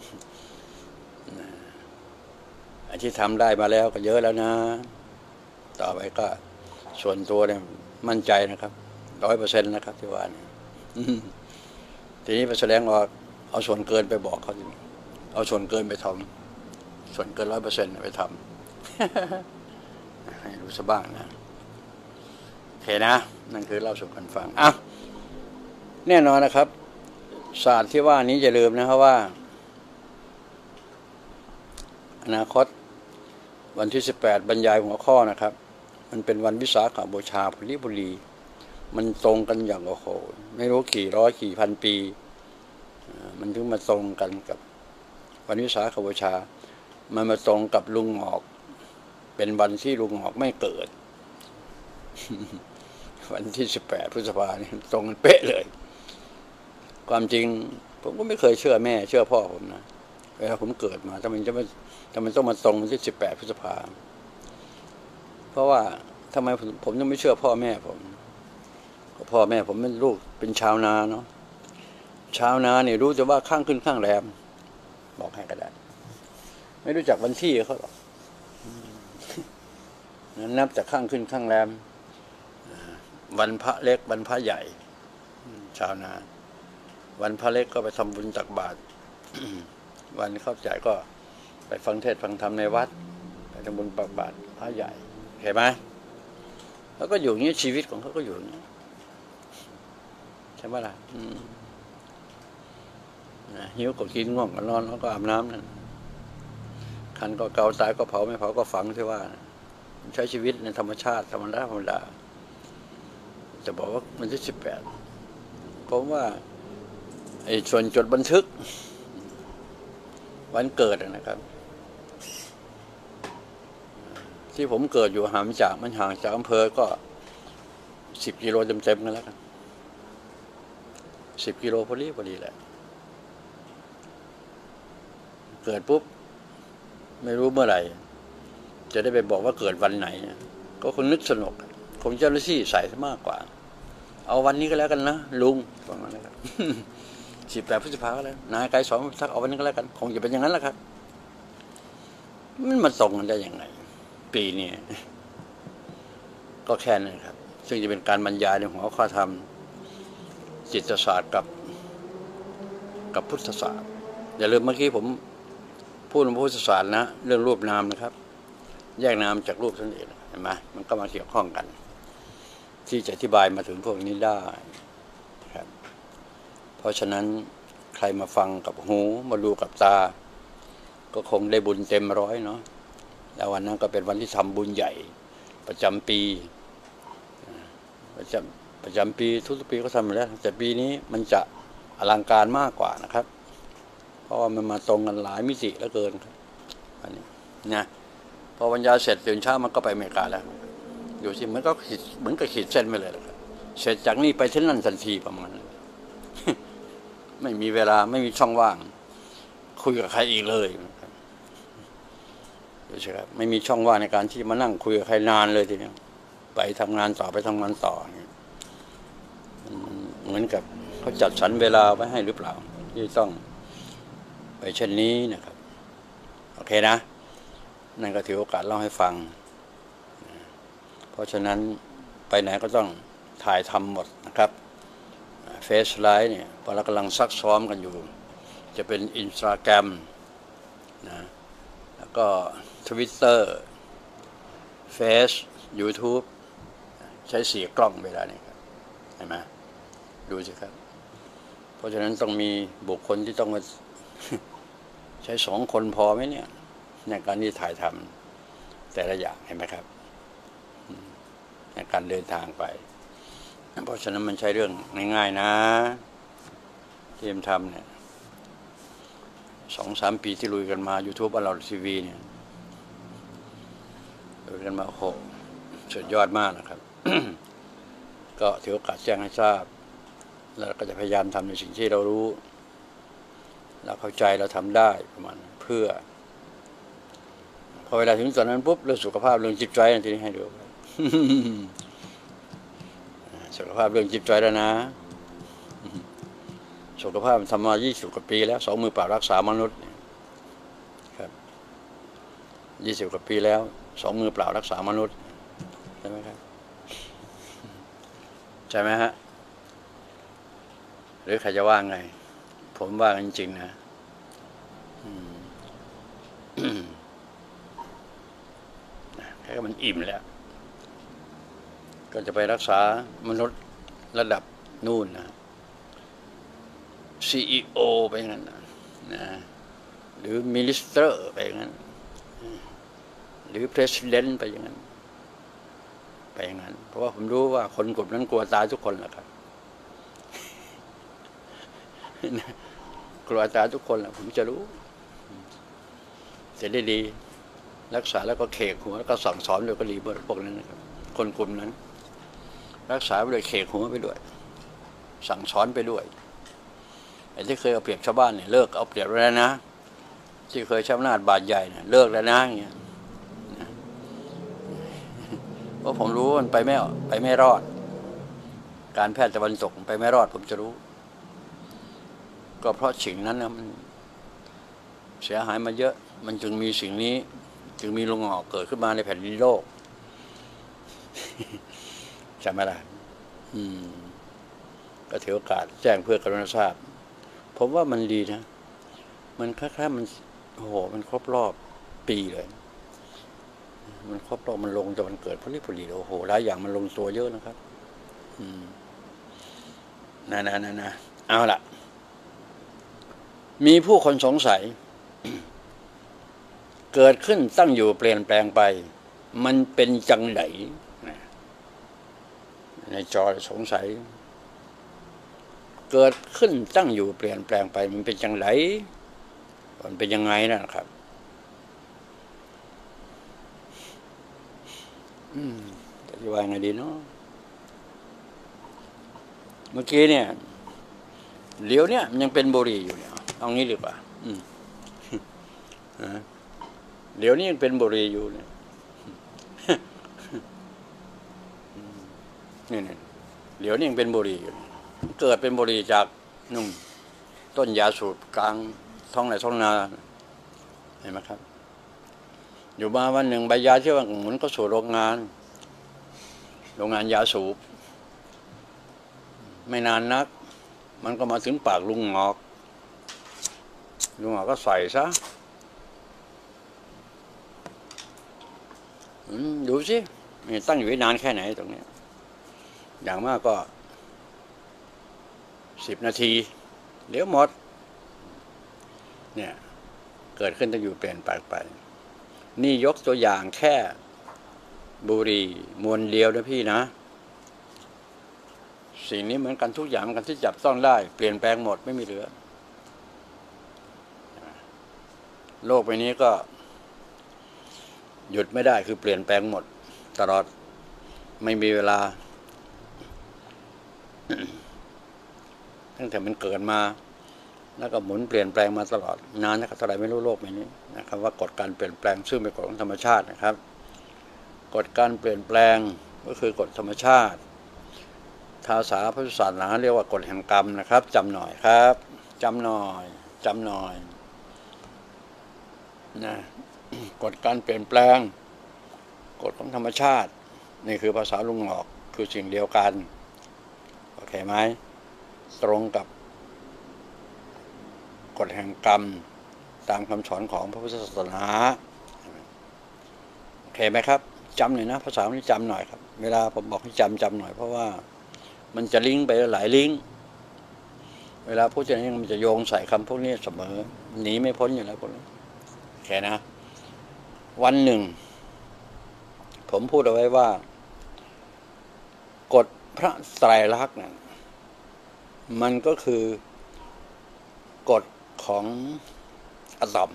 อันที่ทำได้มาแล้วก็เยอะแล้วนะต่อไปก็ส่วนตัวเนี่ยมั่นใจนะครับร้อยเปอร์เซ็นต์นะครับที่ว่านี่ทีนี้ไปแสดงออกเอาส่วนเกินไปบอกเขาทีเอาส่วนเกินไปทำส่วนเกินร้อยเปอร์เซ็นต์ไปทำให้รู้สบ้างนะโอเคนะนั่นคือเล่าสู่กันฟังอ่ะแน่นอนนะครับศาสตร์ที่ว่านี้อย่าลืมนะครับว่าอนาคตวันที่สิบแปดบรรยายหัวข้อนะครับมันเป็นวันวิสาขบูชาพลิบุรีมันตรงกันอย่างโอ้โหไม่รู้กี่ร้อยกี่พันปีมันถึงมาตรงกันกับวันวิสาขบูชามันมาตรงกับลุงหงอกเป็นวันที่ลุงหงอกไม่เกิด วันที่สิบแปดพฤษภาคมตรงกันเป๊ะเลยความจริงผมก็ไม่เคยเชื่อแม่เชื่อพ่อผมนะเวลาผมเกิดมาทำไมจะไม่ทำไมต้องมาตรงวันที่สิบแปดพฤษภาคมเพราะว่าทำไมผมผมยังไม่เชื่อพ่อแม่ผมพ่อแม่ผมเป็นลูกเป็นชาวนาเนาะชาวนาเนี่ยรู้แต่ว่าข้างขึ้นข้างแรมบอกให้ก็ได้ไม่รู้จักวันที่เขาหรอกนั้นนับจากข้างขึ้นข้างแรมวันพระเล็กวันพระใหญ่ชาวนาวันพระเล็กก็ไปทำบุญตักบาตรวันเข้าใจก็ไปฟังเทศน์ฟังธรรมในวัดไปทำบุญตักบาตรพระใหญ่เห็นไหมเขาก็อยู่อย่างนี้ชีวิตของเขาก็อยู่อย่างนี้ใช่ไหมล่ะหิวก็กินง่วงก็นอนแล้วก็อาบน้ำนั่นคันก็เกาตายก็เผาไม่เผาก็ฝังที่ว่าใช้ชีวิตในธรรมชาติธรรมดาธรรมดาจะบอกว่ามันที่สิบแปดผมว่าไอ้ส่วนจดบันทึกวันเกิดนะครับที่ผมเกิดอยู่ห่างจากมันห่างจากอำเภอก็สิบกิโลเต็มๆกันแล้วกันสิบกิโลพอดีพอดีแหละเกิดปุ๊บไม่รู้เมื่อไหร่จะได้ไปบอกว่าเกิดวันไหนก็คงนึกสนุกคงเจ้าหน้าที่ใส่มากกว่าเอาวันนี้ก็แล้วกันนะลุงประมาณนั้นครับสิบแปดพฤษภาคมก็แล้วนายไกด์สอนทักเอาวันนี้ก็แล้วกันคงจะเป็นอย่างนั้นแหละครับมันมาส่งกันได้ยังไงปีนี้ก็แค่นั้นครับซึ่งจะเป็นการบรรยายในหัวข้อธรรมจิตศาสตร์กับกับพุทธศาสตร์อย่าลืมเมื่อกี้ผมพูดถึงพุทธศาสตร์นะเรื่องรูปนามนะครับแยกนามจากรูปนั่นเองเห็นไหมมันก็มาเกี่ยวข้องกันที่จะอธิบายมาถึงพวกนี้ได้ครับเพราะฉะนั้นใครมาฟังกับหูมาดูกับตาก็คงได้บุญเต็มร้อยเนาะแล้ววันนั้นก็เป็นวันที่ทำบุญใหญ่ประจำปีประจำประจำปีทุกปีก็ทำมาแล้วแต่ปีนี้มันจะอลังการมากกว่านะครับเพราะว่ามันมาตรงกันหลายมิติเหลือเกินครับอันนี้นะพอบรรยายเสร็จตื่นเช้ามันก็ไปอเมริกาแล้วอยู่ที่มันก็ขีดเหมือนกับขีดเส้นไปเลยครับเสร็จจากนี้ไปที่นั่นทันทีประมาณนั้น ไม่มีเวลาไม่มีช่องว่างคุยกับใครอีกเลยดูสิครับไม่มีช่องว่างในการที่มานั่งคุยกับใครนานเลยทีนี้ไปทำงานต่อไปทำงานต่อเหมือนกับเขาจัดสรรเวลาไว้ให้หรือเปล่าที่ต้องไปเช่นนี้นะครับโอเคนะนั่นก็ถือโอกาสเล่าให้ฟังเพราะฉะนั้นไปไหนก็ต้องถ่ายทำหมดนะครับเฟซไลฟ์เนี่ยพอเรากำลังซักซ้อมกันอยู่จะเป็นอินสตาแกรมนะแล้วก็ทวิตเตอร์เฟซยูทูบใช้เสียกล้องเวลานี้ครับเห็นไหมดูสิครับเพราะฉะนั้นต้องมีบุคคลที่ต้องมาใช้สองคนพอไหมเนี่ยในการที่ถ่ายทำแต่ละอย่างเห็นไหมครับในการเดินทางไปเพราะฉะนั้นมันใช้เรื่องง่ายๆนะที่ทำเนี่ยสองสามปีที่ลุยกันมา YouTube อเราทีวีเนี่ยลุยกันมาโอ้โหสุดยอดมากนะครับ ก็ถือโอกาสแจ้งให้ทราบแล้วก็จะพยายามทำในสิ่งที่เรารู้เราเข้าใจเราทำได้ประมาณเพื่อพอเวลาถึงตอนนั้นปุ๊บเรื่องสุขภาพเรื่องจิตใจทีนี้ให้ดู สุขภาพเรื่องจิตใจแล้วนะสุขภาพทำมายี่สิบกว่าปีแล้วสองมือเปล่ารักษามนุษย์ครับยี่สิบกว่าปีแล้วสองมือเปล่ารักษามนุษย์ใช่ไหมครับใช่ไหมฮะหรือใครจะว่าไงผมว่าจริงๆนะแค่มันอิ่มแล้วก็จะไปรักษามนุษย์ระดับนู่นนะ ซี อี โอ ไปงั้นนะหรือมินิสเตอร์ไปงั้นหรือประธานาธิบดีไปอย่างนั้นไปอย่างนั้นเพราะว่าผมรู้ว่าคนกลุ่มนั้นกลัวตายทุกคนแหละครับกลัวตายทุกคนแหละผมจะรู้จะได้ดีรักษาแล้วก็เขกหัวแล้วก็สั่งสอนด้วยก็ดีพวกนั้นนะครับคนกลุ่มนั้นรักษาไปด้วยเขกหัวไปด้วยสั่งสอนไปด้วยไอ้ที่เคยเอาเปรียบชาวบ้านเนี่ยเลิกเอาเปรียบแล้วนะที่เคยใช้อำนาจบาดใหญ่เนี่ยเลิกแล้วนะอย่างเงี้ยเพราะผมรู้มันไปไม่ไปไม่รอดการแพทย์ตะวันตกไปไม่รอดผมจะรู้ก็เพราะสิ่งนั้นนะมันเสียหายมาเยอะมันจึงมีสิ่งนี้จึงมีลงออกเกิดขึ้นมาในแผ่นดินโลกใช่ไหมล่ะอืมก็ถือโอกาสแจ้งเพื่อกรุณาทราบผมว่ามันดีนะมันคล้ายๆมันโอ้โหมันครบรอบปีเลยมันครบรอบมันลงแต่มันเกิดพอดีพอดีโอ้โหหลายอย่างมันลงตัวเยอะนะครับอืมนะนะนะนะเอาล่ะมีผู้คนสงสัย เกิดขึ้นตั้งอยู่เปลี่ยนแปลงไปมันเป็นจังไหนในจอสงสัยเกิดขึ้นตั้งอยู่เปลี่ยนแปลงไปมันเป็นจังไหนมันเป็นยังไงนะครับอืมจะว่าไงดีเนาะเมื่อกี้เนี่ยเดี๋ยวเนี่ยมันยังเป็นบุหรี่อยู่เนี่ยเอางี้ดีกว่าอืมเดี๋ยวนี้ยังเป็นบุหรี่อยู่เนี่ยนี่เนี่ยเดี๋ยวนี้ยังเป็นบุหรี่อยู่เกิดเป็นบุหรี่จากนุ่มต้นยาสูบกลางท้องไร่ท้องนาเห็นไหมครับอยู่มาวันหนึ่งใบยาที่ว่าหมุนก็สู่โรงงานโรงงานยาสูบไม่นานนักมันก็มาถึงปากลุงงอกลุงงอกก็ใส่ซะดูสิตั้งอยู่นานแค่ไหนตรงนี้อย่างมากก็สิบนาทีเดี๋ยวหมดเนี่ยเกิดขึ้นตั้งอยู่เปลี่ยนไปไปนี่ยกตัวอย่างแค่บุหรี่มวลเดียวนะพี่นะสิ่งนี้เหมือนกันทุกอย่างเหมือนกันที่จับต้องได้เปลี่ยนแปลงหมดไม่มีเหลือโลกใบนี้ก็หยุดไม่ได้คือเปลี่ยนแปลงหมดตลอดไม่มีเวลา ตั้งแต่มันเกิดมาแล้วก็หมุนเปลี่ยนแปลงมาตลอดนานนะครับเท่าไหร่ไม่รู้โลกใบนี้นะครับว่ากฎการเปลี่ยนแปลงซึ่งเป็นกฎของธรรมชาตินะครับกฎการเปลี่ยนแปลงก็คือกฎธรรมชาติภาษาพุทธศาสนาเรียกว่ากฎแห่งกรรมนะครับจำหน่อยครับจำหน่อยจำหน่อยนะกฎการเปลี่ยนแปลงกฎของธรรมชาตินี่คือภาษาลุงหงอกคือสิ่งเดียวกันโอเคไหมตรงกับกฎแห่งกรรมตามคำสอนของพระพุทธศาสนาโอเคไหมครับจำหน่อยนะภาษานี้จำหน่อยครับเวลาผมบอกให้จำจำหน่อยเพราะว่ามันจะลิงก์ไปหลายลิงก์เวลาพูดอย่างนี้มันจะโยงใส่คำพวกนี้เสมอหนีไม่พ้นอยู่แล้วพวกนี้โอเคนะวันหนึ่งผมพูดเอาไว้ว่ากฎพระไตรลักษณ์เนี่ยมันก็คือกฎของอะตอม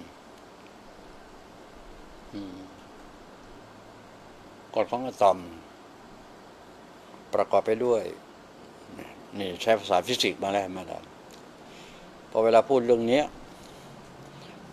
กฎของอะตอมประกอบไปด้วยนี่ใช้ภาษาฟิสิกส์มาแล้วมาแล้วพอเวลาพูดเรื่องนี้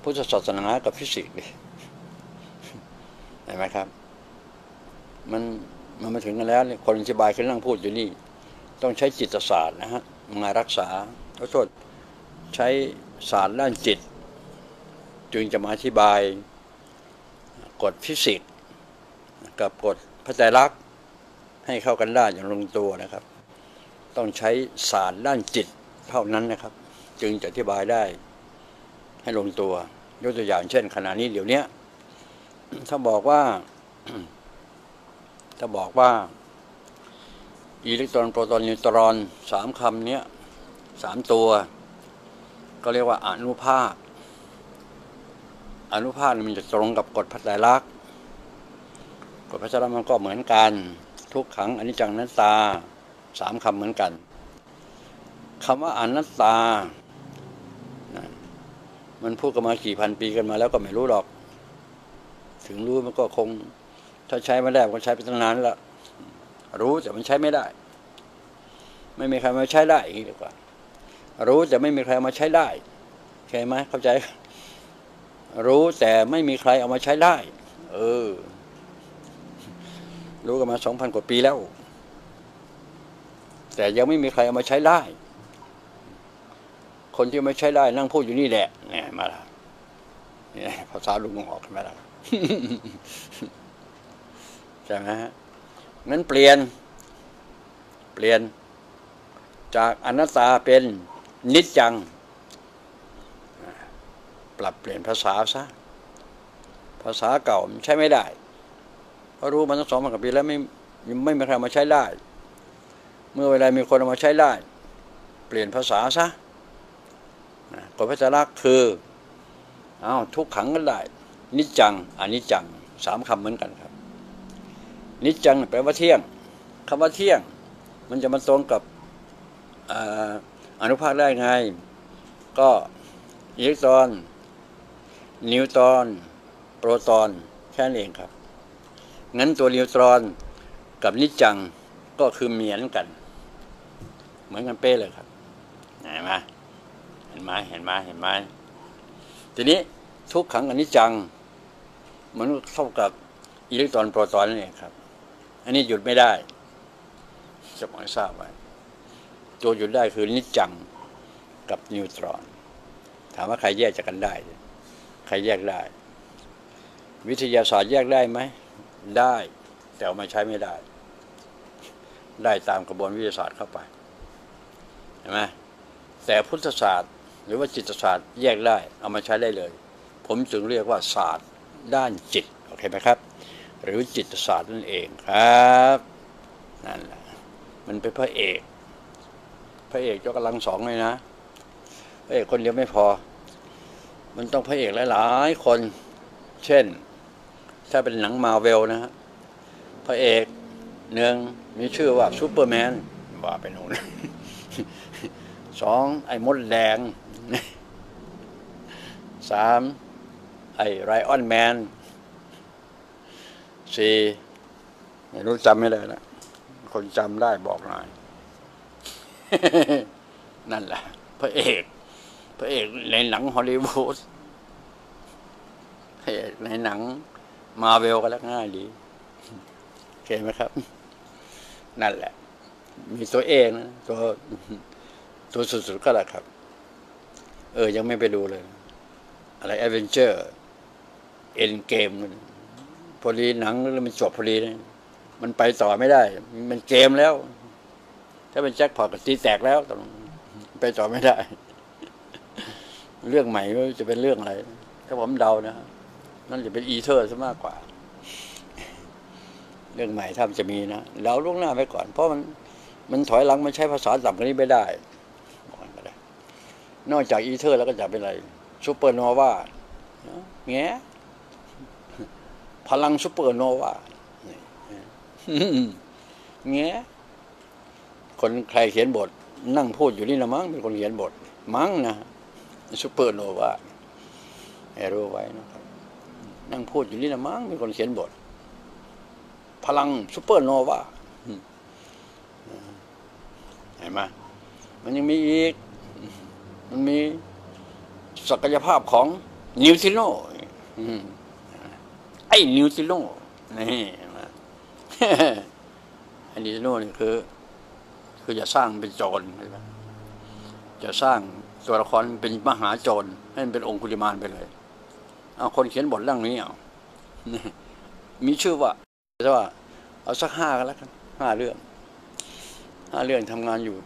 พุทธศาสนากับฟิสิกส์เลยเห็นไหมครับมันมันมาถึงกันแล้วคนอธิบายขึ้นนั่งพูดอยู่นี่ต้องใช้จิตศาสตร์นะฮะมารักษาขอโทษใช้ศาสตร์ด้านจิตจึงจะมาอธิบายกฎฟิสิกส์กับกฎพระไตรลักษณ์ให้เข้ากันได้อย่างลงตัวนะครับต้องใช้ศาสตร์ด้านจิตเท่านั้นนะครับจึงจะอธิบายได้ให้ลงตัวยกตัวอย่างเช่นขณะนี้เดี๋ยวนี้ถ้าบอกว่าถ้าบอกว่าอิเล็กตรอนโปรตอนนิวตรอนสามคำนี้สามตัวก็เรียกว่าอนุภาคอนุภาคมันจะตรงกับกฎพระไตรลักษณ์กฎพระไตรลักษณ์มันก็เหมือนกันทุกขังอนิจจังอนัตตาสามคำเหมือนกันคำว่าอนัตตามันพูดกันมากี่พันปีกันมาแล้วก็ไม่รู้หรอกถึงรู้มันก็คงถ้าใช้ไม่ได้ก็ใช้ไปตั้งนานแล้วรู้แต่มันใช้ไม่ได้ไม่มีใครมาใช้ได้อีกดีกว่ารู้แต่ไม่มีใครมาใช้ได้เข้าใจไหมเข้าใจรู้แต่ไม่มีใครเอามาใช้ได้เออรู้กันมาสองพันกว่าปีแล้วแต่ยังไม่มีใครเอามาใช้ได้คนที่ไม่ใช้ได้นั่งพูดอยู่นี่แหละเนี่ยมาละนี่ภาษาลุงออกมาละใช่ไหมฮะงั้นเปลี่ยนเปลี่ยนจากอนัตตาเป็นนิจจังปรับเปลี่ยนภาษาซะภาษาเก่ามันใช้ไม่ได้เพราะรู้มาตั้งสองพันกว่าปีแล้วไม่ไม่มีใครมาใช้ได้เมื่อเวลามีคนเอามาใช้ได้เปลี่ยนภาษาซะกฎพระไตรลักษณ์คืออ้าวทุกขังก็ได้นิจจังอนิจจังสามคำเหมือนกันครับนิจจังแปลว่าเที่ยงคำว่าเที่ยงมันจะมาตรงกับอนุภาคได้ไงก็อิเล็กตรอนนิวตรอนโปรตอนแค่นั้นเองครับงั้นตัวนิวตรอนกับนิจจังก็คือเหมือนกันเหมือนกันเป๊ะเลยครับเห็นไหมเห็นไหมเห็นไหมเห็นไหมทีนี้ทุกขังอนิจจังมันเท่ากับอิเล็กตรอนโปรตอนนั่นเองครับอันนี้หยุดไม่ได้จะบอกให้ทราบไว้ตัวหยุดได้คือนิจจังกับนิวตรอนถามว่าใครแยกจากกันได้ใครแยกได้วิทยาศาสตร์แยกได้ไหมได้แต่เอามาใช้ไม่ได้ได้ตามกระบวนวิทยาศาสตร์เข้าไปเห็นไหมแต่พุทธศาสตร์หรือว่าจิตศาสตร์แยกได้เอามาใช้ได้เลยผมจึงเรียกว่าศาสตร์ด้านจิตโอเคไหมครับหรือจิตศาสตร์นั่นเองครับนั่นแหละมันเป็นพระเอกพระเอกยกกำลังสองเลยนะพระเอกคนเดียวไม่พอมันต้องพระเอกหลายๆคนเช่นถ้าเป็นหนังมาเวลนะฮะพระเอกหนึ่งมีชื่อว่าซูเปอร์แมนว่าไปโน่นสองไอ้มดแดงสามไอ้ไรออนแมนสี่ไม่รู้จำไม่ได้ละคนจำได้บอกหน่อยนั่นแหละพระเอกพระเอกในหนังฮอลลีวูดพระเอกในหนังมาเวลก็แล้วง่ายดีโอเคไหมครับนั่นแหละมีตัวเองนะตัวตัวสุดๆก็แหละครับเออยังไม่ไปดูเลยอะไรแอดเวนเจอร์เอ็นเกมพอดีหนังแล้วมันจบพอดีนะมันไปต่อไม่ได้มันเกมแล้วถ้าเป็นแจ็คพอตก็ตีแตกแล้วตรงไปต่อไม่ได้เรื่องใหม่จะเป็นเรื่องอะไรถ้าผมเดานะนั่นจะเป็นอีเทอร์ซะมากกว่าเรื่องใหม่ถ้ามันจะมีนะเราล่วงหน้าไปก่อนเพราะมันมันถอยหลังมันใช้ภาษาต่ำกว่านี้ไม่ได้นอกจากอีเทอร์แล้วก็จะเป็นอะไรซูเปอร์โนวาแง่พลังซูเปอร์โนวาแง่คนใครเขียนบทนั่งพูดอยู่นี่นะมั้งเป็นคนเขียนบทมั้งนะซูเปอร์โนวาให้รู้ไว้นะครับนั่งพูดอยู่นี่นะมั้งเป็นคนเขียนบทพลังซูเปอร์โนวาเห็นไหมมันยังมีอีกมันมีศักยภาพของนิวซิโน่ไอ้นิวซิโน่นี่ไอ้นิวซิโน่นี่คือคือจะสร้างเป็นโจรใช่ไหมจะสร้างตัวละครเป็นมหาโจรให้มันเป็นองคุลิมานไปเลยเอาคนเขียนบทเรื่องนี้เอามีชื่อว่าแต่ว่าเอาสักห้ากันแล้วกันห้าเรื่องห้าเรื่องทำงานอยู่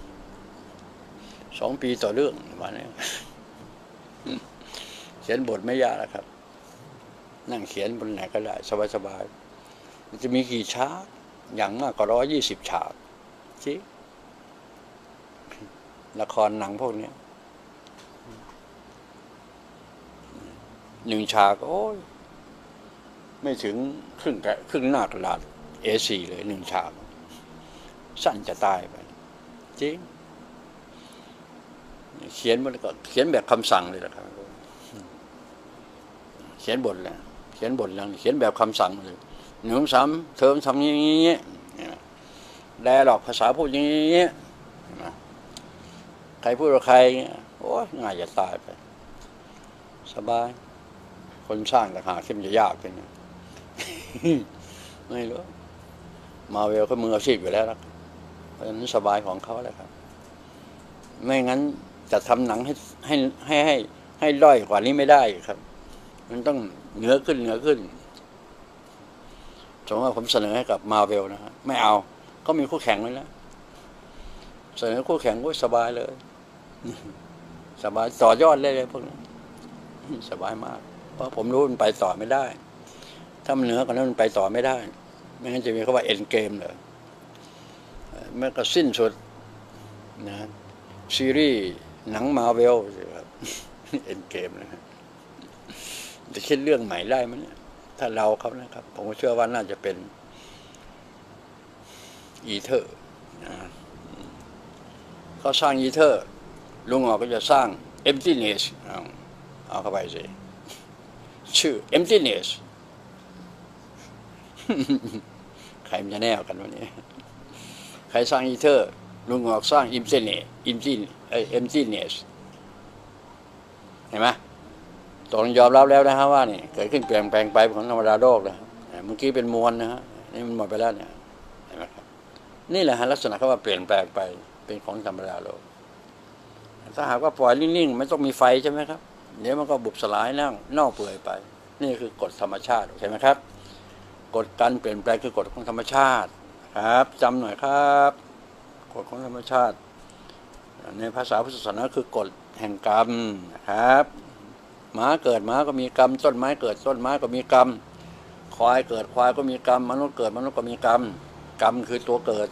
สองปีต่อเรื่องวันนี้เขียนบทไม่ยากแล้วครับนั่งเขียนบนไหนก็ได้สบายๆมันจะมีกี่ฉากอย่างมากก็ร้อยยี่สิบฉากจิละครหนังพวกนี้หนึ่งฉากโอ้ยไม่ถึงครึ่งครึ่งหน้ากระดาษ เอ โฟร์ เลยหนึ่งฉากสั้นจะตายไปจริงเขียนมันก็เขียนแบบคำสั่งเลยนะครับเขียนบทแหละเขียนบทแล้วเขียนแบบคำสั่งเลยหนึ่งสามเทอมทำอย่างนี้แดร์หลอกภาษาพูดอย่างนี้ใครพูดกับใครโอ้ยง่ายจะตายไปสบายคนสร้างต่างหากที่มันจะยากเป็นไม่รู้มาเวลก็มืออาชีพอยู่แล้วนะเพราะฉะนั้นสบายของเขาแล้วครับไม่งั้นจะทำหนังให้ให้ให้ให้ให้ด้อยกว่านี้ไม่ได้ครับมันต้องเหนือขึ้นเหนือขึ้นสมมติว่าผมเสนอให้กับมาเวลนะฮะไม่เอาก็มีคู่แข่งไว้แล้วเสนอคู่แข่งก็สบายเลยสบายต่อยอดเลยเลยพวกนี้สบายมากเพราะผมรู้มันไปต่อไม่ได้ถ้ามันเหนือกว่านั้นมันไปต่อไม่ได้ไม่งั้นจะมีคำว่าเอ็นเกมเลยเมื่อก็สิ้นสุดนะซีรีส์หนังมาเวลเอ็นเกมนะจะคิดเรื่องใหม่ได้ไหมเนี่ยถ้าเราเขานะครับผมก็เชื่อว่าน่าจะเป็นอีเทอร์เขาสร้างอีเทอร์ลุงออกก็จะสร้าง emptiness เอาเอาเข้าไปสิชื่อ emptiness ใครมันจะแน่กันวันนี้ใครสร้างอีเทอร์ลุงออกสร้าง emptiness emptiness เห็นไหมตอนยอมรับแล้วนะฮะว่านี่เกิดขึ้นเปลี่ยนแปลงไปของธรรมดาโลกนะเมื่อกี้เป็นมวลนะฮะนี่มันหมดไปแล้วเนี่ยเห็นไหมครับนี่แหละฮะลักษณะเขาว่าเปลี่ยนแปลงไปเป็นของธรรมดาโลกถ้าหากว่าปล่อยนิ่งๆไม่ต้องมีไฟใช่ไหมครับเดี๋ยวมันก็บุบสลายนั่งเน่าเปื่อยไปนี่คือกฎธรรมชาติใช่ไหมครับกฎการเปลี่ยนแปลงคือกฎของธรรมชาติครับจำหน่อยครับกฎของธรรมชาติในภาษาพุทธศาสนาคือกฎแห่งกรรมครับหมาเกิดหมาก็มีกรรมต้นไม้เกิดต้นไม้ก็มีกรรมควายเกิดควายก็มีกรรมมนุษย์เกิดมนุษย์ก็มีกรรมกรรมคือตัวเกิด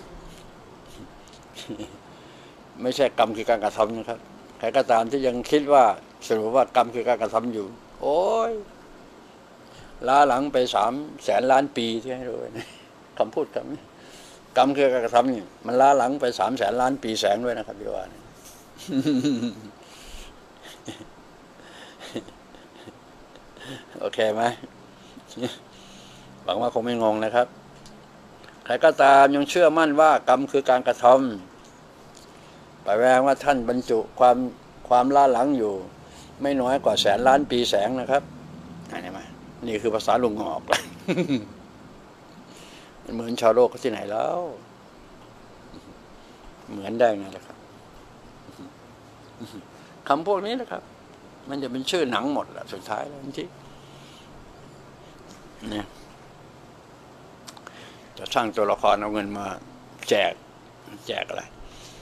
ไม่ใช่กรรมคือการกระทำนะครับใครก็ตามที่ยังคิดว่าสรุปว่ากรรมคือการกระทำอยู่โอ้ยล้าหลังไปสามแสนล้านปีที่ให้รู้นะคำพูดคำนี้กรรมคือการกระทำนี่มันล้าหลังไปสามแสนล้านปีแสงด้วยนะครับพี่ว่านี่โอเคไหมหวังว่าคงไม่งงนะครับใครก็ตามยังเชื่อมั่นว่ากรรมคือการกระทำแปลว่าท่านบรรจุความความล้าหลังอยู่ไม่น้อยกว่าแสนล้านปีแสงนะครับเห็นไหมนี่คือภาษาลุงออกมันเหมือนชาวโลกที่ไหนแล้วเหมือนได้ไงล่ะครับคำพวกนี้นะครับมันจะเป็นชื่อหนังหมดแหละสุดท้ายแล้วจริงเนี่ยจะสร้างตัวละครเอาเงินมาแจกแจกอะไร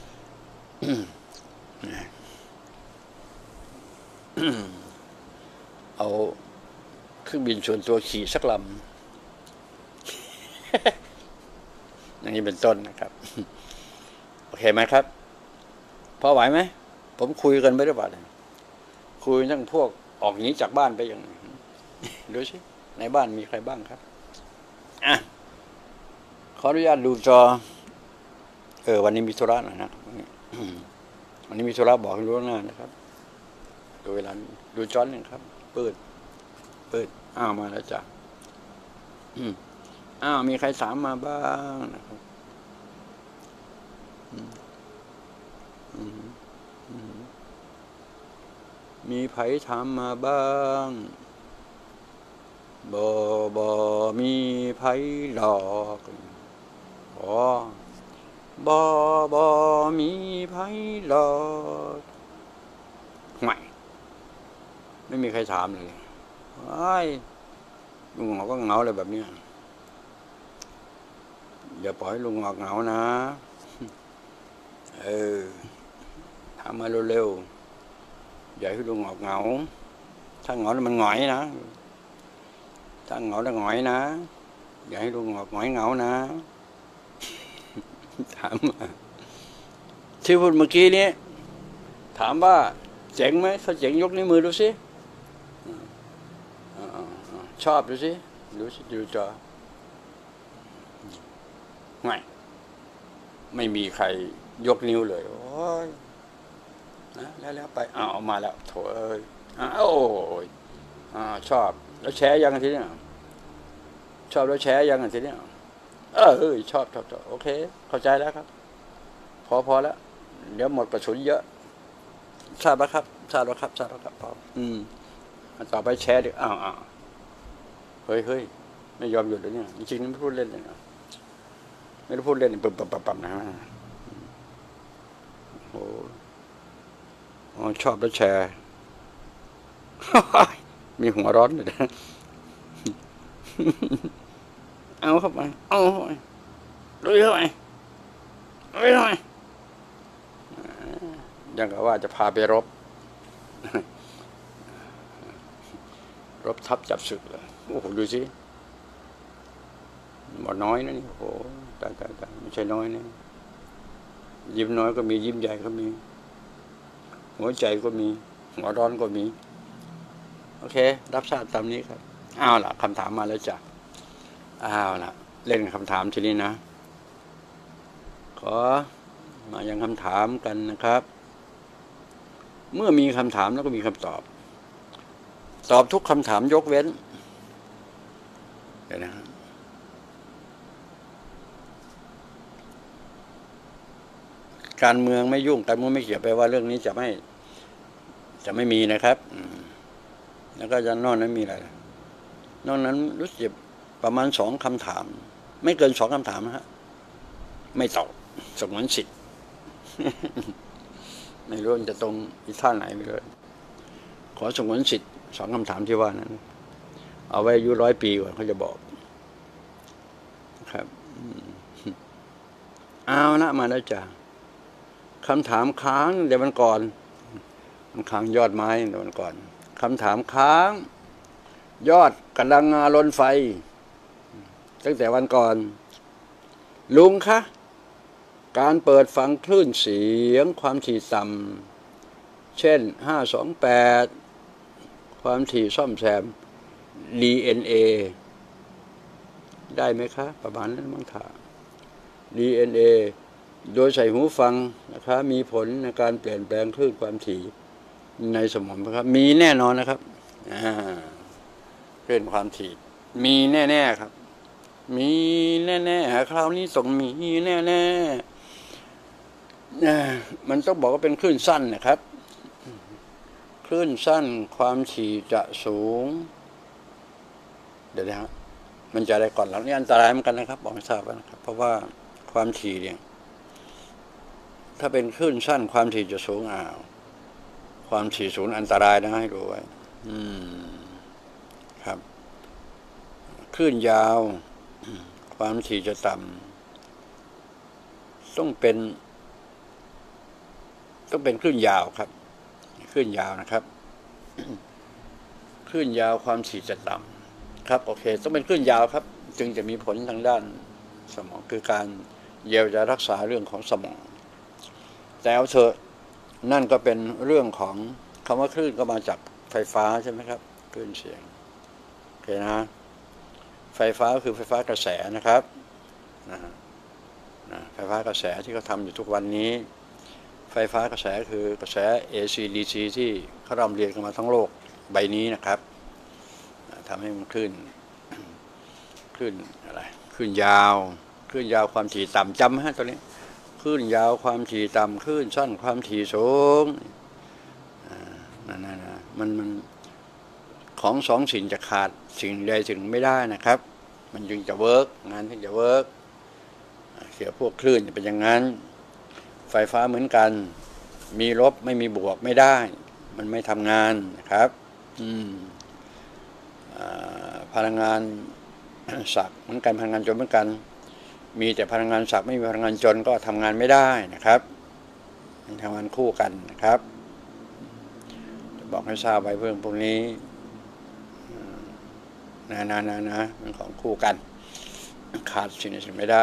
เอาเครื่องบินส่วนตัวขี่สักลำอย่างนี้เป็นต้นนะครับโอเคไหมครับพอไหวไหมผมคุยกันไม่ได้บ้างคุยทั้งพวกออกหนีจากบ้านไปอย่างดูสิในบ้านมีใครบ้างครับอ่ะขออนุญาตดูจอเออวันนี้มีธุระหน่อยนะวันนี้มีธุระบอกให้รู้หน้านะครับดูเวลาดูจอหนึ่งครับเปิดเปิดอ้าวมาแล้วจ้ะอ้าวมีใครถามมาบ้างนะครับมีไผถามมาบ้างบ่บ่มีไผหลอกอ๋อบ่บ่มีไผหลอกไม่ไม่มีใครถามเลยไอ้ลุงหงอกก็เหงาเลยแบบนี้อย่าปล่อยลุงหงอกเหงานะเออถามมาเร็วๆอย่าให้ลุงหงอกเหงาถ้าเหงาแล้วมันหงอยนะถ้าเหงาแล้วหงอยนะอย่าให้ลุงหงอกหงอยเหงานะถามมาที่พูดเมื่อกี้นี้ถามว่าเจ๋งไหมถ้าเจ๋งยกนิ้วมือดูสิชอบดูสิดูสิดูจอไม่ไม่มีใครยกนิ้วเลยโอ้ยนะแล้วแล้วไปอ้าวมาแล้วโถเอ้ยอ้าวโอ้ยอ่าชอบแล้วแชร์ยังทีนี้ชอบแล้วแชร์ยังทีนี้เออเฮ้ยชอบชอบชอบโอเคเข้าใจแล้วครับพอพอแล้วเดี๋ยวหมดกระสุนเยอะทราบแล้วครับทราบแล้วครับทราบแล้วครับพออืมต่อไปแชร์ดิอ้าวอ้าวเฮ้ยเฮ้ยไม่ยอมหยุดเลยเนี่ยจริงๆไม่พูดเล่นเลยนะไม่ได้พูดเล่นปั๊บปั๊บปั๊บปั๊บนะโอ้ชอบแล้วแชร์มีหัวร้อนเลยนะเอาเข้าไปเอาเข้าไปลุยเข้าไปลุยเข้าไปยังกับว่าจะพาไปรบรบทับจับศึกเลยโอ้โหดูสิบ่น้อยนะนี่โอ้โหตายตายตายไม่ใช่น้อยนะยิ้มน้อยก็มียิ้มใหญ่ก็มีหัวใจก็มีหัวร้อนก็มีโอเครับทราบตามนี้ครับอ้าวล่ะคำถามมาแล้วจ้ะอ้าวล่ะเล่นคำถามทีนี้นะขอมายังคำถามกันนะครับเมื่อมีคำถามแล้วก็มีคำตอบตอบทุกคำถามยกเว้นเดี๋ยวนะการเมืองไม่ยุ่งการเมืองไม่เกี่ยวไปว่าเรื่องนี้จะไม่จะไม่มีนะครับแล้วก็จะนอกนั้นมีอะไรนอกนั้นรู้สึกประมาณสองคำถามไม่เกินสองคำถามนะฮะไม่ตอบสงวนสิทธิ์ไม่รู้จะตรงอีท่าไหนไปเลยขอสงวนสิทธิ์สองคำถามที่ว่านั้นเอาไว้อายุร้อยปีก่อนเขาจะบอกครับเอานะมาแล้วจ้ะคำถามค้างเดี๋ยววันก่อนมันค้างยอดไม้เดี๋ยววันก่อนคำถามค้างยอดกำลังงาลนไฟตั้งแต่วันก่อนลุงคะการเปิดฟังคลื่นเสียงความถี่ต่ำเช่นห้าสองแปดความถี่ซ่อมแซม ดี เอ็น เอ ได้ไหมคะประมาณนั้นมั้งค่ะ ดี เอ็น เอ โดยใส่หูฟังนะคะมีผลในการเปลี่ยนแปลงคลื่นความถี่ในสมองนะครับมีแน่นอนนะครับคลื่นความถี่มีแน่ๆครับมีแน่ๆคราวนี้ต้องมีแน่ๆมันต้องบอกว่าเป็นคลื่นสั้นนะครับคลื่นสั้นความถี่จะสูงเดี๋ยวนะครับมันจะได้ก่อนหลังนี้อันตรายเหมือนกันนะครับบอกให้ทราบนะครับเพราะว่าความถี่เนี่ยถ้าเป็นคลื่นสั้นความถี่จะสูงอ้าวความถี่สูงอันตรายนะให้ดูไว้อืมครับคลื่นยาวความถี่จะต่ำต้องเป็นต้องเป็นคลื่นยาวครับคลื่นยาวนะครับคลื่นยาวความถี่จะต่ำครับโอเคต้องเป็นคลื่นยาวครับจึงจะมีผลทางด้านสมองคือการเยียวยารักษาเรื่องของสมองแต่เอาเถอะนั่นก็เป็นเรื่องของคำว่าคลื่นก็มาจากไฟฟ้าใช่ไหมครับคลื่นเสียงโอเคนะไฟฟ้าคือไฟฟ้ากระแสนะครับนะนะไฟฟ้ากระแสที่เขาทำอยู่ทุกวันนี้ไฟฟ้ากระแสคือกระแส เอ ซี ดี ซี ที่เขาร่ำเรียนกันมาทั้งโลกใบนี้นะครับทำให้มันคลื่นคลื่นอะไรคลื่นยาวคลื่นยาวความถี่ต่ำจำฮะตัวนี้คลื่นยาวความถี่ต่ำคลื่นสั้นความถี่สูงนั่นนะมันมันของสองสิ่งจะขาดสิ่งใดสิ่งไม่ได้นะครับ มันจึงจะเวิร์กงานถึงจะเวิร์กเกี่ยวพวกคลื่นจะเป็นอย่างนั้นไฟฟ้าเหมือนกันมีลบไม่มีบวกไม่ได้มันไม่ทำงานนะครับอืมพลังงานศักดิ์เหมือนกันพลังงานจนเหมือนกันมีแต่พลังงานศักดิ์ไม่มีพลังงานจนก็ทำงานไม่ได้นะครับมันทำงานคู่กันนะครับจะบอกให้ทราบไว้เรื่องพวกนี้นะนะนะนะมันของคู่กันขาดสิ่งใดสิ่งไม่ได้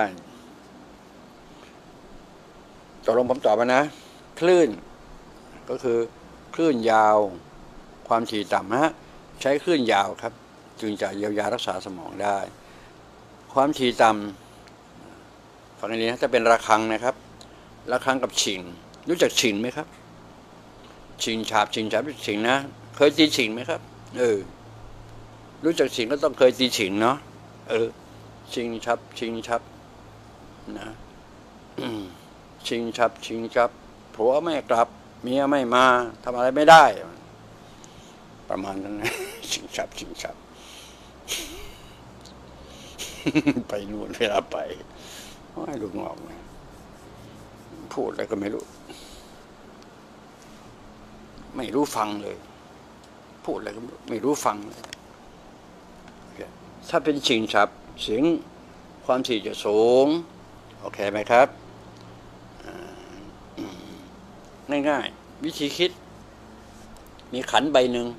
ตกลงผมตอบมานะคลื่นก็คือคลื่นยาวความถี่ต่ำฮะใช้คลื่นยาวครับจึงจะเยียวยารักษาสมองได้ความถี่ต่ำฟังดีนะถ้าเป็นระฆังนะครับระฆังกับฉิงรู้จักฉิงไหมครับฉิงฉาบฉิงฉาบฉิงนะเคยตีฉิงไหมครับเออรู้จักฉิงก็ต้องเคยตีฉิงเนาะเออชิงชับชิงชับนะชิงชับชิงชับผัวไม่กลับเมียไม่มาทำอะไรไม่ได้ประมาณนั้นนะชิงชับชิงชับไปนู่นเวลาไปให้ลูกงอกนะพูดอะไรก็ไม่รู้ไม่รู้ฟังเลยพูดอะไรก็ไม่รู้ฟังเลยถ้าเป็นชิงชับเสียงความถี่จะสูงโอเคไหมครับง่ายๆวิธีคิดมีขันใบหนึ่ง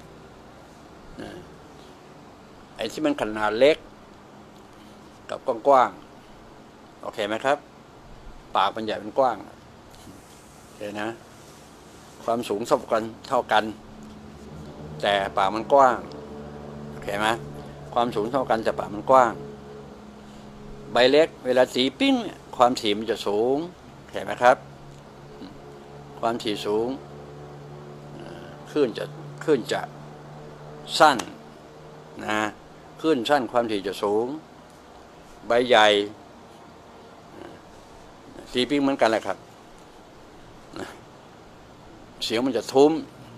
ไอ้ที่มันขนาดเล็กกับกว้างๆโอเคไหมครับปากมันใหญ่เป็นกว้างโอเคนะความสูงเท่ากันเท่ากันแต่ปากมันกว้างโอเคไหมความสูงเท่ากันแต่ปากมันกว้างใบเล็กเวลาตีปิ้งความถี่มันจะสูงเห็นไหมครับความถี่สูงคลื่นจะคลื่นจะสั้นนะคลื่นสั้นความถี่จะสูงใบใหญ่ตีปิ้งเหมือนกันแหละครับเสียงมันจะทุ้ม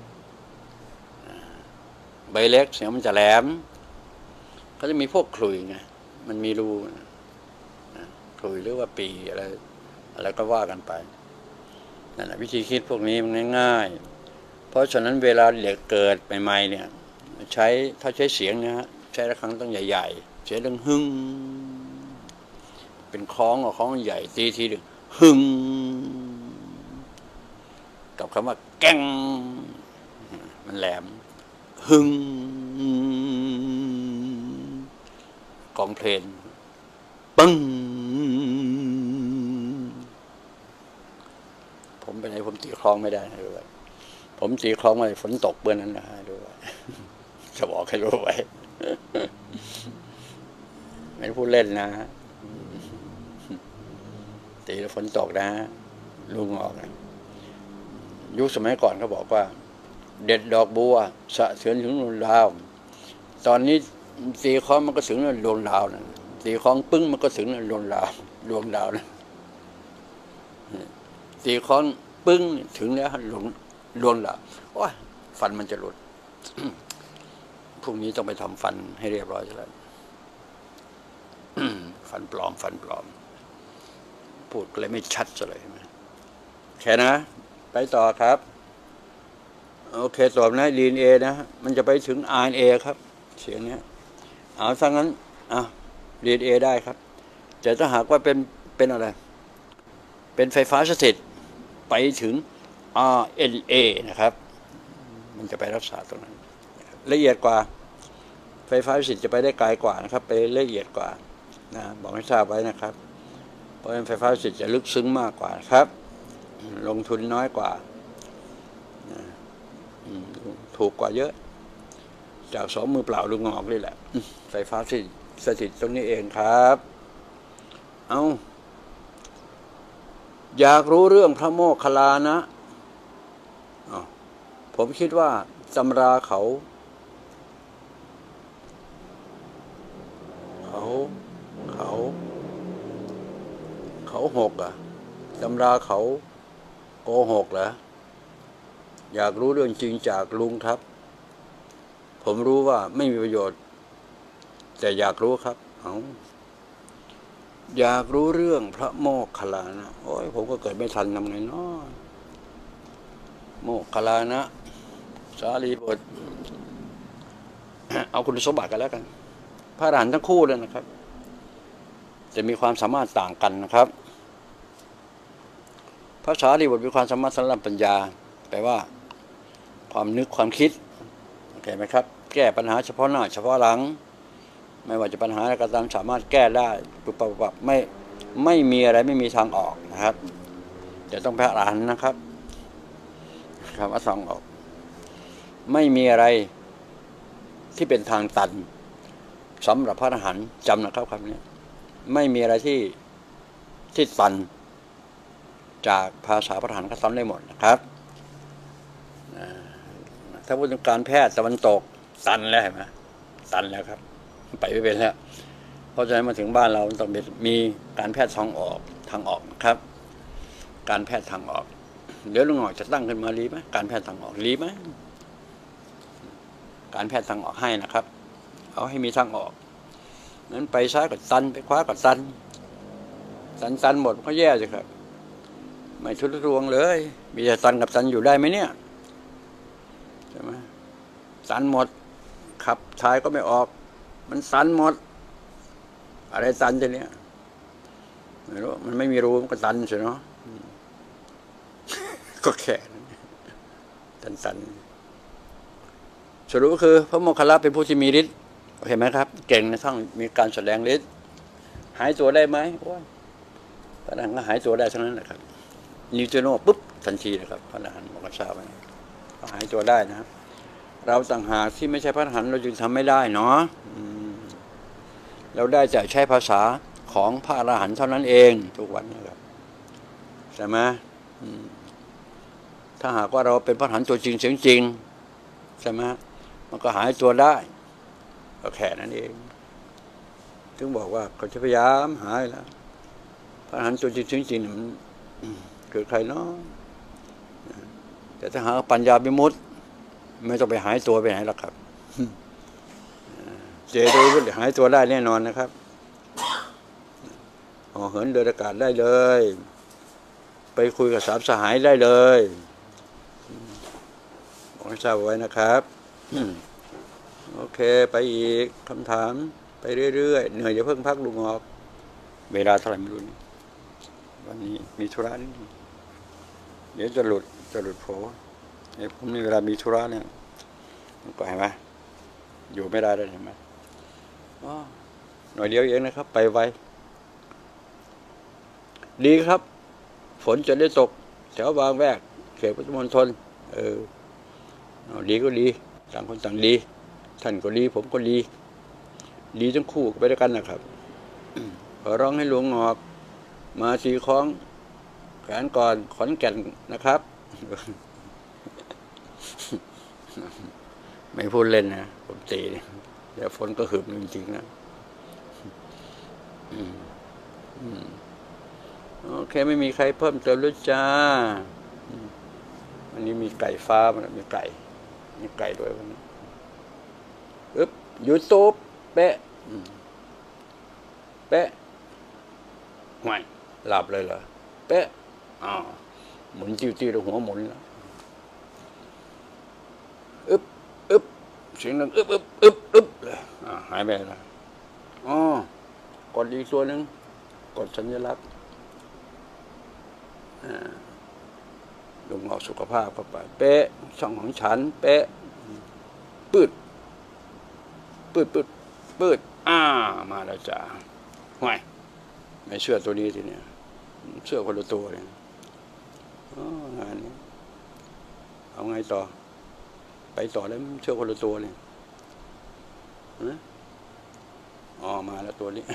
ใบเล็กเสียงมันจะแหลมก็จะมีพวกขลุ่ยไงมันมีรูขลุ่ยหรือว่าปีอะไรอะไรก็ว่ากันไปนั่นแหละวิธีคิดพวกนี้มันง่ายๆเพราะฉะนั้นเวลาเด็กเกิดใหม่ๆเนี่ยใช้ถ้าใช้เสียงนะฮะใช้ระฆังต้องใหญ่ๆเสียงดังหึ่งเป็นคล้องกับคล้องใหญ่ตีทีหนึ่งหึ่งกับคำว่าแก้งมันแหลมหึ่งกองเพลงปึ้งผมไปไหนผมตีคล้องไม่ได้นะด้วยผมตีคล้องไว้ฝนตกเบื่อนั้นนะด้วยจะบอกให้รู้ไว้ไม่พูดเล่นนะตีแล้วฝนตกนะลุงออกนะยุคสมัยก่อนเขาบอกว่าเด็ดดอกบัวสะเทือนถึงดวงดาวตอนนี้ตีคล้องมันก็ถึงดวงดาวนะตีคล้องปึ้งมันก็ถึงดวงดาวดวงดาวนะตีคล้องปึ้งถึงแล้วดวงดวงดาวโอ้ยฟันมันจะหลุดพรุ่งนี้ต้องไปทำฟันให้เรียบร้อยแล้วฟันปลอมฟันปลอมพูดเลยไม่ชัดเลยแค่นะไปต่อครับโอเคตอบนะ ดี เอ็น เอ นะมันจะไปถึง อาร์ เอ็น เอ ครับเสียงนี้เอาซะงั้นอ่ะ ดี เอ็น เอ ได้ครับแต่ถ้าหากว่าเป็นเป็นอะไรเป็นไฟฟ้าสถิตไปถึง อาร์ เอ็น เอ นะครับมันจะไปรักษาตรงนั้นละเอียดกว่าไฟฟ้าสถิตจะไปได้ไกลกว่านะครับไปละเอียดกว่านะบอกให้ทราบไว้นะครับเพราะไฟฟ้าสถิตจะลึกซึ้งมากกว่าครับลงทุนน้อยกว่าถูกกว่าเยอะจากสองมือเปล่าลุงงอกนี่แหละไฟฟ้าสถิตตรงนี้เองครับเอาอยากรู้เรื่องพระโมคคัลลานะผมคิดว่าตำราเขาเขาเขาเขาหกอ่ะตำราเขาโกหกเหรออยากรู้เรื่องจริงจากลุงครับผมรู้ว่าไม่มีประโยชน์แต่อยากรู้ครับเอาอยากรู้เรื่องพระโมคคัลลานะโอ้ยผมก็เกิดไม่ทันทำไงเนาะโมคคัลลานะสารีบุตรเอาคุณสมบัติกันแล้วกันพระอรหันต์ทั้งคู่เลยนะครับจะมีความสามารถต่างกันนะครับพระสารีบุตรมีความสามารถสำหรับปัญญาแปลว่าความนึกความคิดโอเคไหมครับแก้ปัญหาเฉพาะหน้าเฉพาะหลังไม่ว่าจะปัญหาอะไรก็ตามสามารถแก้ได้ปุบปับปับไม่ไม่มีอะไรไม่มีทางออกนะครับจะต้องพระอรหันต์นะครับครับว่าทางออกไม่มีอะไรที่เป็นทางตันสำหรับพระอรหันต์จำนะครับคำนี้ไม่มีอะไรที่ที่ตันจากภาษาพระอรหันต์ก็ทำได้หมดนะครับถ้าพูดถึงการแพทย์ตะวันตกตันแล้วเห็นไหมตันแล้วครับไปไม่เป็นแล้วเพราะฉะนั้นมาถึงบ้านเราต้องมีการแพทย์ทางออกทางออกครับ การแพทย์ทางออกเดี๋ยวลุงหน่อยจะตั้งขึ้นมาลีไหมการแพทย์ทางออกลีไหมการแพทย์ทางออกให้นะครับเอาให้มีทางออกนั้นไปซ้ายก็ตันไปขวาก็ตันตันตันหมดก็แย่สิครับไม่ทุรวงเลยมีแต่ตันกับตันอยู่ได้ไหมเนี่ยใช่ไหมตันหมดขับชายก็ไม่ออกมันตันหมดอะไรตันจะเนี่ยไม่รู้มันไม่มีรูมันก็ตันใช่เนาะก็แค่ตันตันสรุปก็คือพระโมคคัลลาเป็นผู้ที่มีฤทธิ์เห็นไหมครับเก่งในทั้งมีการแสดงฤทธิ์หายตัวได้ไหมโอ้ยพระอรหันต์ก็หายตัวได้ทั้งนั้นแหละครับนิวเทโนปุ๊บทันทีนะครับพระอรหันต์บอกว่าทราบไหมก็หายตัวได้นะเราต่างหากที่ไม่ใช่พระอรหันต์เราจึงทำไม่ได้เนาะเราได้จะใช้ภาษาของพระอรหันต์เท่านั้นเองทุกวันนะครับใช่ไหมถ้าหากว่าเราเป็นพระอรหันต์ตัวจริงเสียงจริงใช่ไหมมันก็หายตัวได้ก็แค่นั้นเองถึงบอกว่าเขาจะพยายามหายแล้วพระอรหันต์ตัวจริงเสียงจริงมันคือใครเนาะแต่ถ้าหาปัญญาวิมุตติไม่ต้องไปหายตัวไปไหนหรอกครับเจโดยก็หายตัวได้แน่นอนนะครับห่อเหินเดินอากาศได้เลยไปคุยกับสามสหายได้เลยบอกให้ทราบไว้นะครับโอเคไปอีกคำถามไปเรื่อยๆเหนื่อยอย่าเพิ่งพักลุงออกเวลาเท่าไหร่ไม่รู้วันนี้มีธุระนิดเดี๋ยวจะหลุดจะหลุดโผไอ้ผมนี่เวลามีธุระเนี่ยมันก็เห็นไหมอยู่ไม่ได้เลยเห็นไหมหน่อยเดียวเองนะครับไปไวดีครับฝนจะได้ตกแถวบางแวกเขตพุทธมณฑลเออดีก็ดีต่างคนต่างดีท่านก็ดีผมก็ดีดีทั้งคู่ไปด้วยกันนะครับขอร้องให้หลวงงอกมาสีคล้องแขนก่อนขอนแก่นนะครับไม่พูดเล่นนะผมตีเดี๋ยวฝนก็หึบจริงๆนะโอเคไม่มีใครเพิ่มเติมหรือจ้าวันนี้มีไก่ฟ้ามันมีไก่มีไก่ด้วยวันนี้อึ๊บยูทูบเป๊ะเป๊ะห่วยหลับเลยเหรอเป๊ะอ๋อหมุนจิ้วจิ้วหัวหมุนแล้วอึ๊บอึ๊บเสียงดังอึ๊บอึ๊บอึ๊บอึ๊บเลยอ่าหายไปแล้วอ๋อกดอีกตัวหนึ่งกดสัญลักษณ์ลงออกสุขภาพเข้าไปเป๊ะช่องของฉันเป๊ะปืดปืดปืดปืดอ่ามาแล้วจ้าห่วยไม่เชื่อตัวนี้ทีเนี้ยเชื่อคนละตัวเลยอ๋องานนี้เอาไงต่อไปต่อแล้วเชื่อคนละตัวเลยอ๋อมาแล้วตัวนี้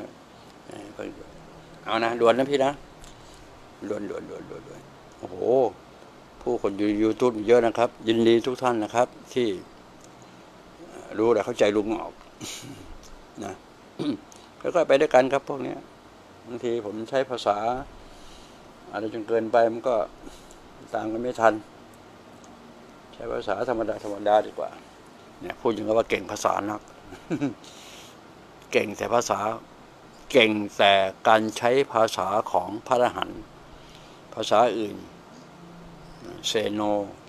เอานะด่วนนะพี่นะด่วนด่วนด่วนด่วนด่วนโอ้โหผู้คนอยู่ยูทูบเยอะนะครับยินดีทุกท่านนะครับ ที่รู้แต่เข้าใจลุงออกนะค่อยๆไปด้วยกันครับพวกนี้บางทีผมใช้ภาษาอะไรจนเกินไปมันก็ตามกันไม่ทันใช้ภาษาธรรมดาธรรมดาดีกว่าเนี่ยพูดอย่างว่าเก่งภาษานัก เก่งแต่ภาษาเก่งแต่การใช้ภาษาของพระอรหันต์ภาษาอื่นเซโน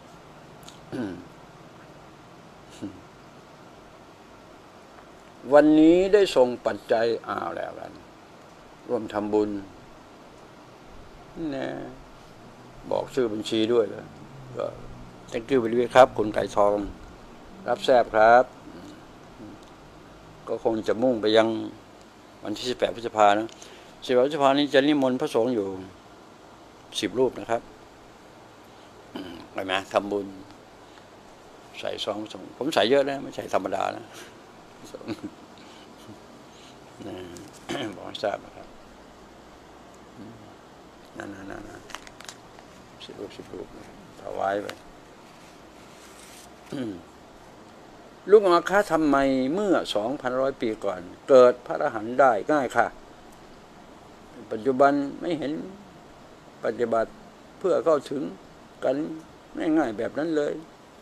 วันนี้ได้ส่งปัจจัยอ้าวแล้วกันร่วมทำบุญนะบอกชื่อบัญชีด้วยเลยก็ thank you ไปด้วยครับคุณไก่ทองรับแซบครับก็คงจะมุ่งไปยังวันที่สิบแปดพฤษภานะสิบแปดพฤษภานี้จะนิมนต์พระสงฆ์อยู่สิบรูปนะครับไปไหมทำบุญใส่ซองสงฆ์ผมใส่เยอะนะไม่ใช่ธรรมดานะบอกให้ทราบนะครับนั่นนั่นนั่นสิบรูปสิบรูปถวายไปลูกอาคาทำไมเมื่อสองพันร้อยปีก่อนเกิดพระอรหันต์ได้ง่ายค่ะปัจจุบันไม่เห็นปฏิบัติเพื่อเข้าถึงกันง่ายๆแบบนั้นเลย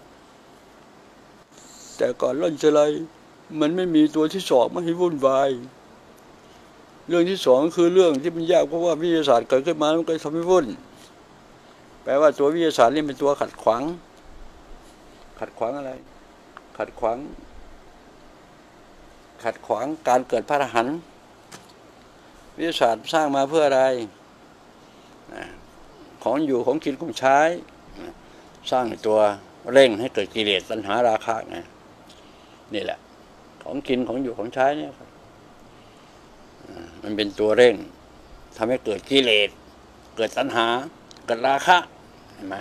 แต่ก่อนล่นเจริญมันไม่มีตัวที่สองมาให้วุ่นวายเรื่องที่สองคือเรื่องที่มันยากเพราะว่าวิทยาศาสตร์เกิดขึ้นมามันก็ทำให้วุ่นแปลว่าตัววิทยาศาสตร์นี่เป็นตัวขัดขวางขัดขวางอะไรขัดขวางขัดขวางการเกิดพระอรหันต์วิทยาศาสตร์สร้างมาเพื่ออะไรของอยู่ของกินของใช้สร้างตัวเร่งให้เกิดกิเลสตัณหาราคะไงนี่แหละของกินของอยู่ของใช้เนี่ยมันเป็นตัวเร่งทำให้เกิดกิเลสเกิดตัณหาเกิดราคะเห็นไหม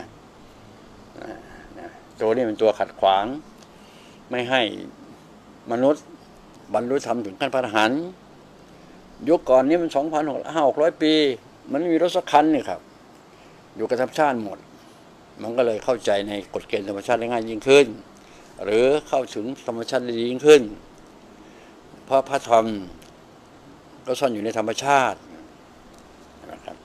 ตัวนี้เป็นตัวขัดขวางไม่ให้มนุษย์บรรลุธรรมถึงขั้นพระอรหันต์ยุคก่อนนี้มันสองพันหกห้าหกร้อยปีมันไม่มีรถสักคันนี่ครับอยู่กับธรรมชาติหมดมันก็เลยเข้าใจในกฎเกณฑ์ธรรมชาติได้ง่ายยิ่งขึ้นหรือเข้าถึงธรรมชาติได้ยิ่งขึ้นเพราะพระธรรมก็ซ่อนอยู่ในธรรมชาตินะครับ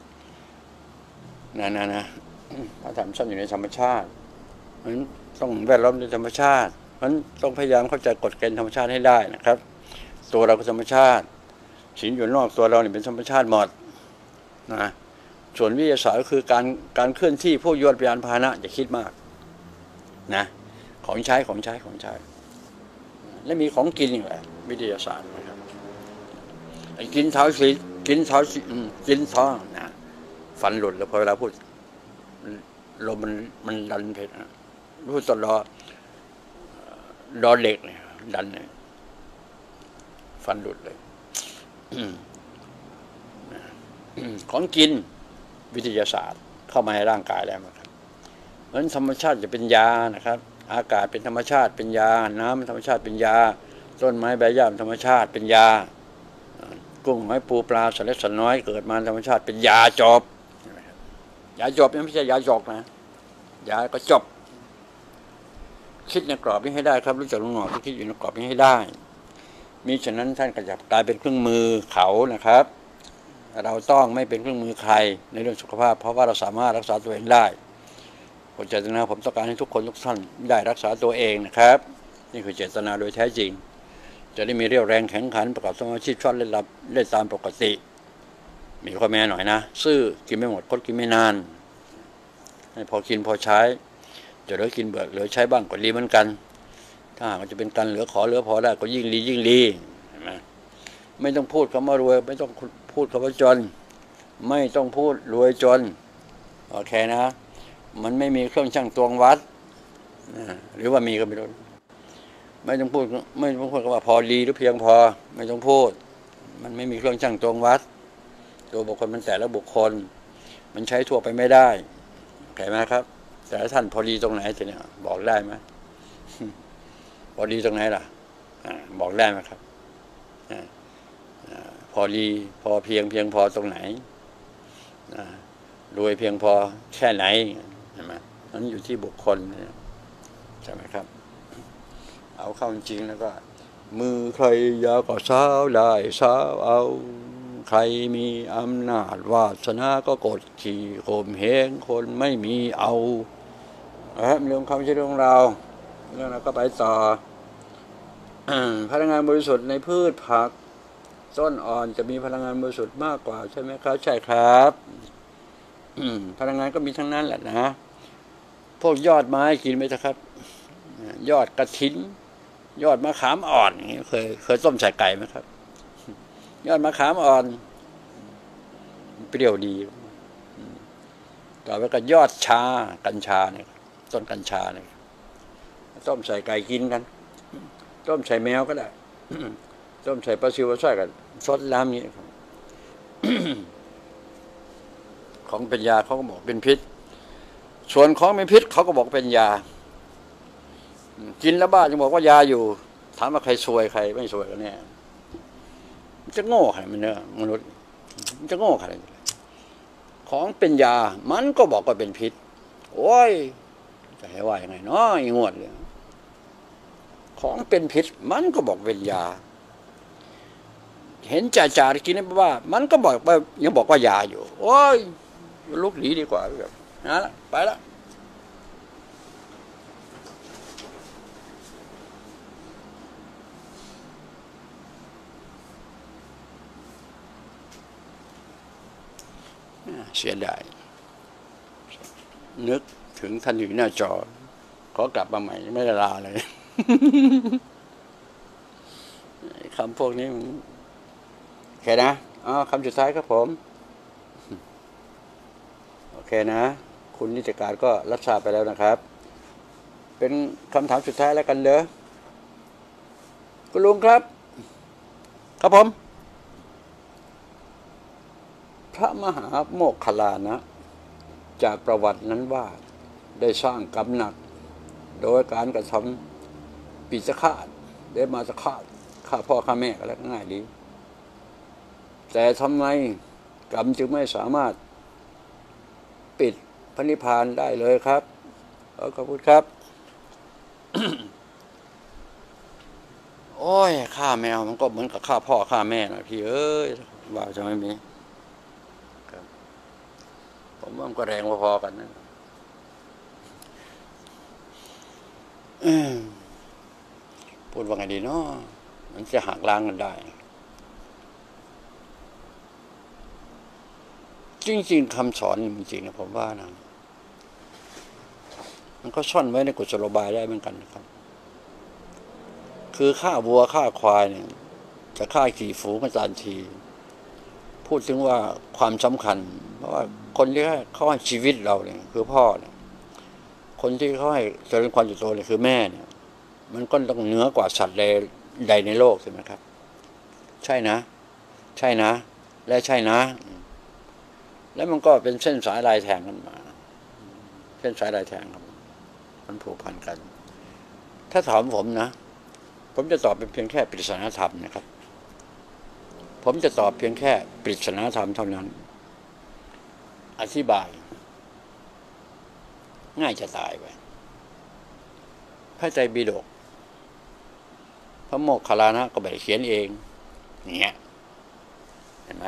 นั่นนะนะพระธรรมซ่อนอยู่ในธรรมชาติมันต้องแวดล้อมในธรรมชาติมันต้องพยายามเข้าใจกฎเกณฑ์ธรรมชาติให้ได้นะครับตัวเราก็ธรรมชาติสิ่งอยู่นอกตัวเราเนี่ยเป็นธรรมชาติหมดนะส่วนวิทยาศาสตร์ก็คือการการเคลื่อนที่พวกยนต์ยานพาหนะอย่าคิดมากนะของใช้ของใช้ของใช้และมีของกินอีกแหละวิทยาศาสตร์นะครับกินเท้าสีกินเท้าสีกินท้องนะฟันหลุดแล้วพอเวลาพูดลมมันมันดันเผ็ดนะพูดตลอดดอเด็กเนี่ยดันเนี่ยฟันหลุดเลยของกินวิทยาศาสตร์เข้ามาในร่างกายแล้วนะครับเพราะฉะนั้นธรรมชาติจะเป็นยานะครับอากาศเป็นธรรมชาติเป็นยาน้ำธรรมชาติเป็นยาต้นไม้ใบหญ้าธรรมชาติเป็นยากุ้งหอยปูปลาสัตว์เล็กสัตว์น้อยเกิดมาธรรมชาติเป็นยาจบยาจบไม่ใช่ยาหยอกนะยาก็จบคิดในกรอบนี้ให้ได้ครับรู้จักลุงหนอที่คิดอยู่ในกรอบนี้ให้ได้มิฉะนั้นท่านก็จะกลายเป็นเครื่องมือเขานะครับเราต้องไม่เป็นเครื่องมือใครในเรื่องสุขภาพเพราะว่าเราสามารถรักษาตัวเองได้ผมเจตนาผมต้องการให้ทุกคนทุกท่านได้รักษาตัวเองนะครับนี่คือเจตนาโดยแท้จริงจะได้มีเรี่ยวแรงแข็งขันประกอบสมาธิชอบเล่นรับเล่นตามปกติมีข้อแม้หน่อยนะซื่อกินไม่หมดคดกินไม่นานให้พอกินพอใช้จะเหลือกินเบื่อเหลือใช้บ้างก็ดีเหมือนกันถ้าหากจะเป็นการเหลือขอเหลือพอได้ก็ยิ่งดียิ่งดีเห็นไหมไม่ต้องพูดคำว่ารวยไม่ต้องพูดคำว่าจนไม่ต้องพูดรวยจนโอเคนะมันไม่มีเครื่องชั่งตวงวัดหรือว่ามีก็ไม่รู้ไม่ต้องพูดไม่ต้องพูดคำว่าพอดีหรือเพียงพอไม่ต้องพูดมันไม่มีเครื่องชั่งตวงวัดตัวบุคคลมันแต่ละบุคคลมันใช้ทั่วไปไม่ได้เข้าใจไหมครับแต่ท่านพอดีตรงไหนทีนี้บอกได้ไหมพอดีตรงไหนล่ะบอกได้ไหมครับพอดีพอเพียงเพียงพอตรงไหนรวยเพียงพอแค่ไหนใช่ไหมนั้นอยู่ที่บุคคลใช่ไหมครับเอาเข้าจริงแล้วก็มือใครยาวก็สาวได้สาวเอาใครมีอำนาจวาสนาก็กดขี่ข่มเหงคนไม่มีเอานะครับเรื่องคำเชื่อของเราแล้วเราก็ไปต่อ พลังงานบริสุทธิ์ในพืชผักต้นอ่อนจะมีพลังงานบริสุทธิ์มากกว่าใช่ไหมครับใช่ครับพลังงานก็มีทั้งนั้นแหละนะพวกยอดไม้กินไหมครับยอดกระถินยอดมะขามอ่อนเคยเคยต้มใส่ไก่ไหมครับยอดมะขามอ่อนเปรี้ยวดีต่อไปก็ยอดชากัญชาเนี่ยต้นกัญชาเนี่ยต้มใส่ไก่กินกันต้มใส่แมวก็ได้ต้มใส่ปลาซิวปลาสร้อยกันซดน้ำนี้ของเป็นยาเขาก็บอกเป็นพิษส่วนของไม่พิษเขาก็บอกเป็นยากินแล้วบ้าจะบอกว่ายาอยู่ถามว่าใครซวยใครไม่ซวยกันแน่มันจะโง่ใครมันเนี่ยมนุษย์มันจะโง่ใครของเป็นยามันก็บอกว่าเป็นพิษโอ้ยจะให้ว่ายังไงเนาะอีงวดเลยของเป็นพิษมันก็บอกเป็นยาเห็นจ่าจ่ากินนี่ว่ามันก็บอกว่ายังบอกว่ายาอยู่โอ้ยลุกหนีดีกว่าแบบนะละไปละเสียดายนึกถึงท่านอยู่หน้าจอขอกลับมาใหม่ไม่ได้ลาเลยคำพวกนี้โอเคนะอ๋อคำสุดท้ายครับผมโอเคนะคุณนิติการก็รับทราบไปแล้วนะครับเป็นคำถามสุดท้ายแล้วกันเด้อคุณลุงครับครับผมพระมหาโมคคัลลานะจากประวัตินั้นว่าได้สร้างกรรมหนักโดยการกระทำปิศฆาตได้มาจะฆ่าฆ่าพ่อฆ่าแม่ก็แล้วง่ายดีแต่ทำไมกรรมจึงไม่สามารถปิดพระนิพพานได้เลยครับขอบคุณครับ โอ้ยฆ่าแมวมันก็เหมือนกับฆ่าพ่อฆ่าแม่นะพี่เอ้ยว่าจะไม่มีผมว่ามันก็แรงพอๆกันนะพูดว่าไงดีเนาะมันจะหักล้างกันได้จริงๆคำสอนจริงๆนะผมว่านะมันก็ซ่อนไว้ในกุศโลบายได้เหมือนกันนะครับคือฆ่าวัวฆ่าควายเนี่ยจะฆ่ากี่ฝูงก็ตามทีพูดถึงว่าความสำคัญเพราะว่าคนที่เขาให้ชีวิตเราเนี่ยคือพ่อเนี่ยคนที่เขาให้เจริญความอยู่โตเนี่ยคือแม่เนี่ยมันก็ต้องเหนือกว่าสัตว์ใดในโลกใช่ไหมครับใช่นะใช่นะและใช่นะแล้วมันก็เป็นเส้นสายลายแทงกันมาเส้นสายลายแทงครับมันผูกพันกันถ้าถามผมนะผมจะตอบเป็นเพียงแค่ปริศนาธรรมนะครับผมจะตอบเพียงแค่ปริศนาธรรมเท่านั้นอธิบายง่ายจะตายไปพระไตรปิฎกพระโมคคัลลานะก็ไปเขียนเองเนี่ยเห็นไหม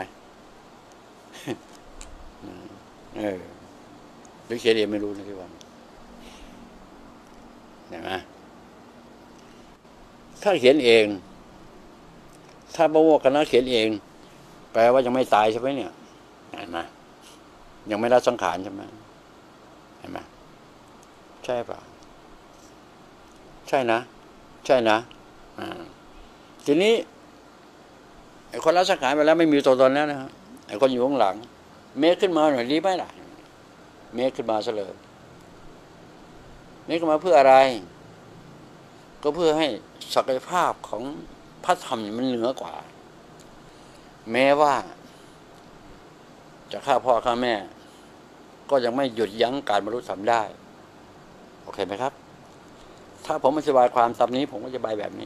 เออหรือเขียนเองไม่รู้นะที่ว่าเห็นไหมถ้าเขียนเองถ้าพระโมคคัลลานะเขียนเองแปลว่ายังไม่ตายใช่ไหมเนี่ยเห็นไหมยังไม่ละสังขารใช่ไหมเห็นไหมใช่ป่ะใช่นะใช่นะอ่าทีนี้ไอ้คนละสังขารไปแล้วไม่มีตัวตนแล้วนะฮะไอ้คนอยู่ข้างหลังเมฆขึ้นมาหน่อยดีไหมล่ะเมฆขึ้นมาซะเลยเมฆขึ้นมาเพื่ออะไรก็เพื่อให้ศักยภาพของพระธรรมมันเหนือกว่าแม้ว่าจะฆ่าพ่อฆ่าแม่ก็ยังไม่หยุดยั้งการบรรลุธรรมได้โอเคไหมครับถ้าผมอธิบายความตามนี้ผมก็จะอธิบายแบบนี้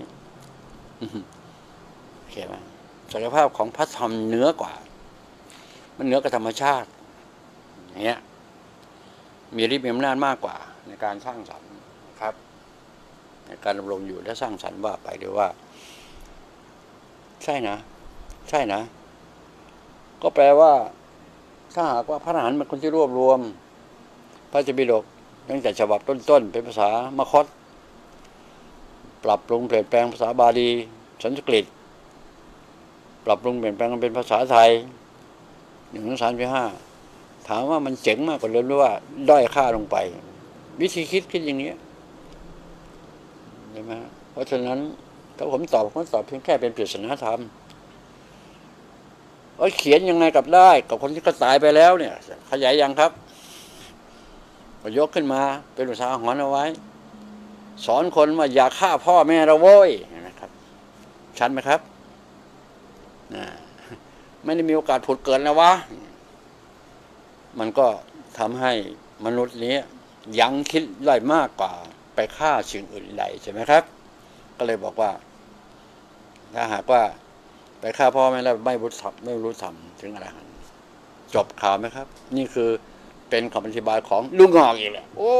โอเคไหมศักยภาพของพระธรรมเหนือกว่ามันเหนือกับธรรมชาติอย่างเงี้ยมีฤทธิ์มีอำนาจมากกว่าในการสร้างสรรค์ครับในการดำรงอยู่และสร้างสรรค์ว่าไปหรือว่าใช่นะใช่นะก็แปลว่าถ้าหากว่าพระอรหันต์เป็นคนที่รวบรวมพระไตรปิฎกตั้งแต่ฉบับต้นๆเป็นภาษามคธปรับปรุงเปลี่ยนแปลงภาษาบาลีสันสกฤตปรับปรุงเปลี่ยนแปลงเป็นภาษาไทยหนึ่งถึงสามสิบห้าถามว่ามันเจ๋งมากกว่าเดิมหรือว่าด้อยค่าลงไปวิธีคิดคิดอย่างนี้ใช่ไหมเพราะฉะนั้นถ้าผมตอบผมตอบเพียงแค่เป็นปริศนาธรรมว่าเขียนยังไงกับได้กับคนที่เขาตายไปแล้วเนี่ยขยายยังครับก็ยกขึ้นมาเป็นอุทาหรณ์เอาไว้สอนคนว่าอย่าฆ่าพ่อแม่เราโว้ยนะครับชัดไหมครับนะไม่ได้มีโอกาสผุดเกิดแล้ววะมันก็ทำให้มนุษย์นี้ยังคิดได้มากกว่าไปฆ่าสิ่งอื่นใดใช่ไหมครับก็เลยบอกว่าถ้าหากว่าไปฆ่าพ่อแม่แล้วไม่รู้ทำไม่รู้ทำถึงอะไรจบข่าวไหมครับนี่คือเป็นคำอธิบายของลุงงอกอีกแหละโอ้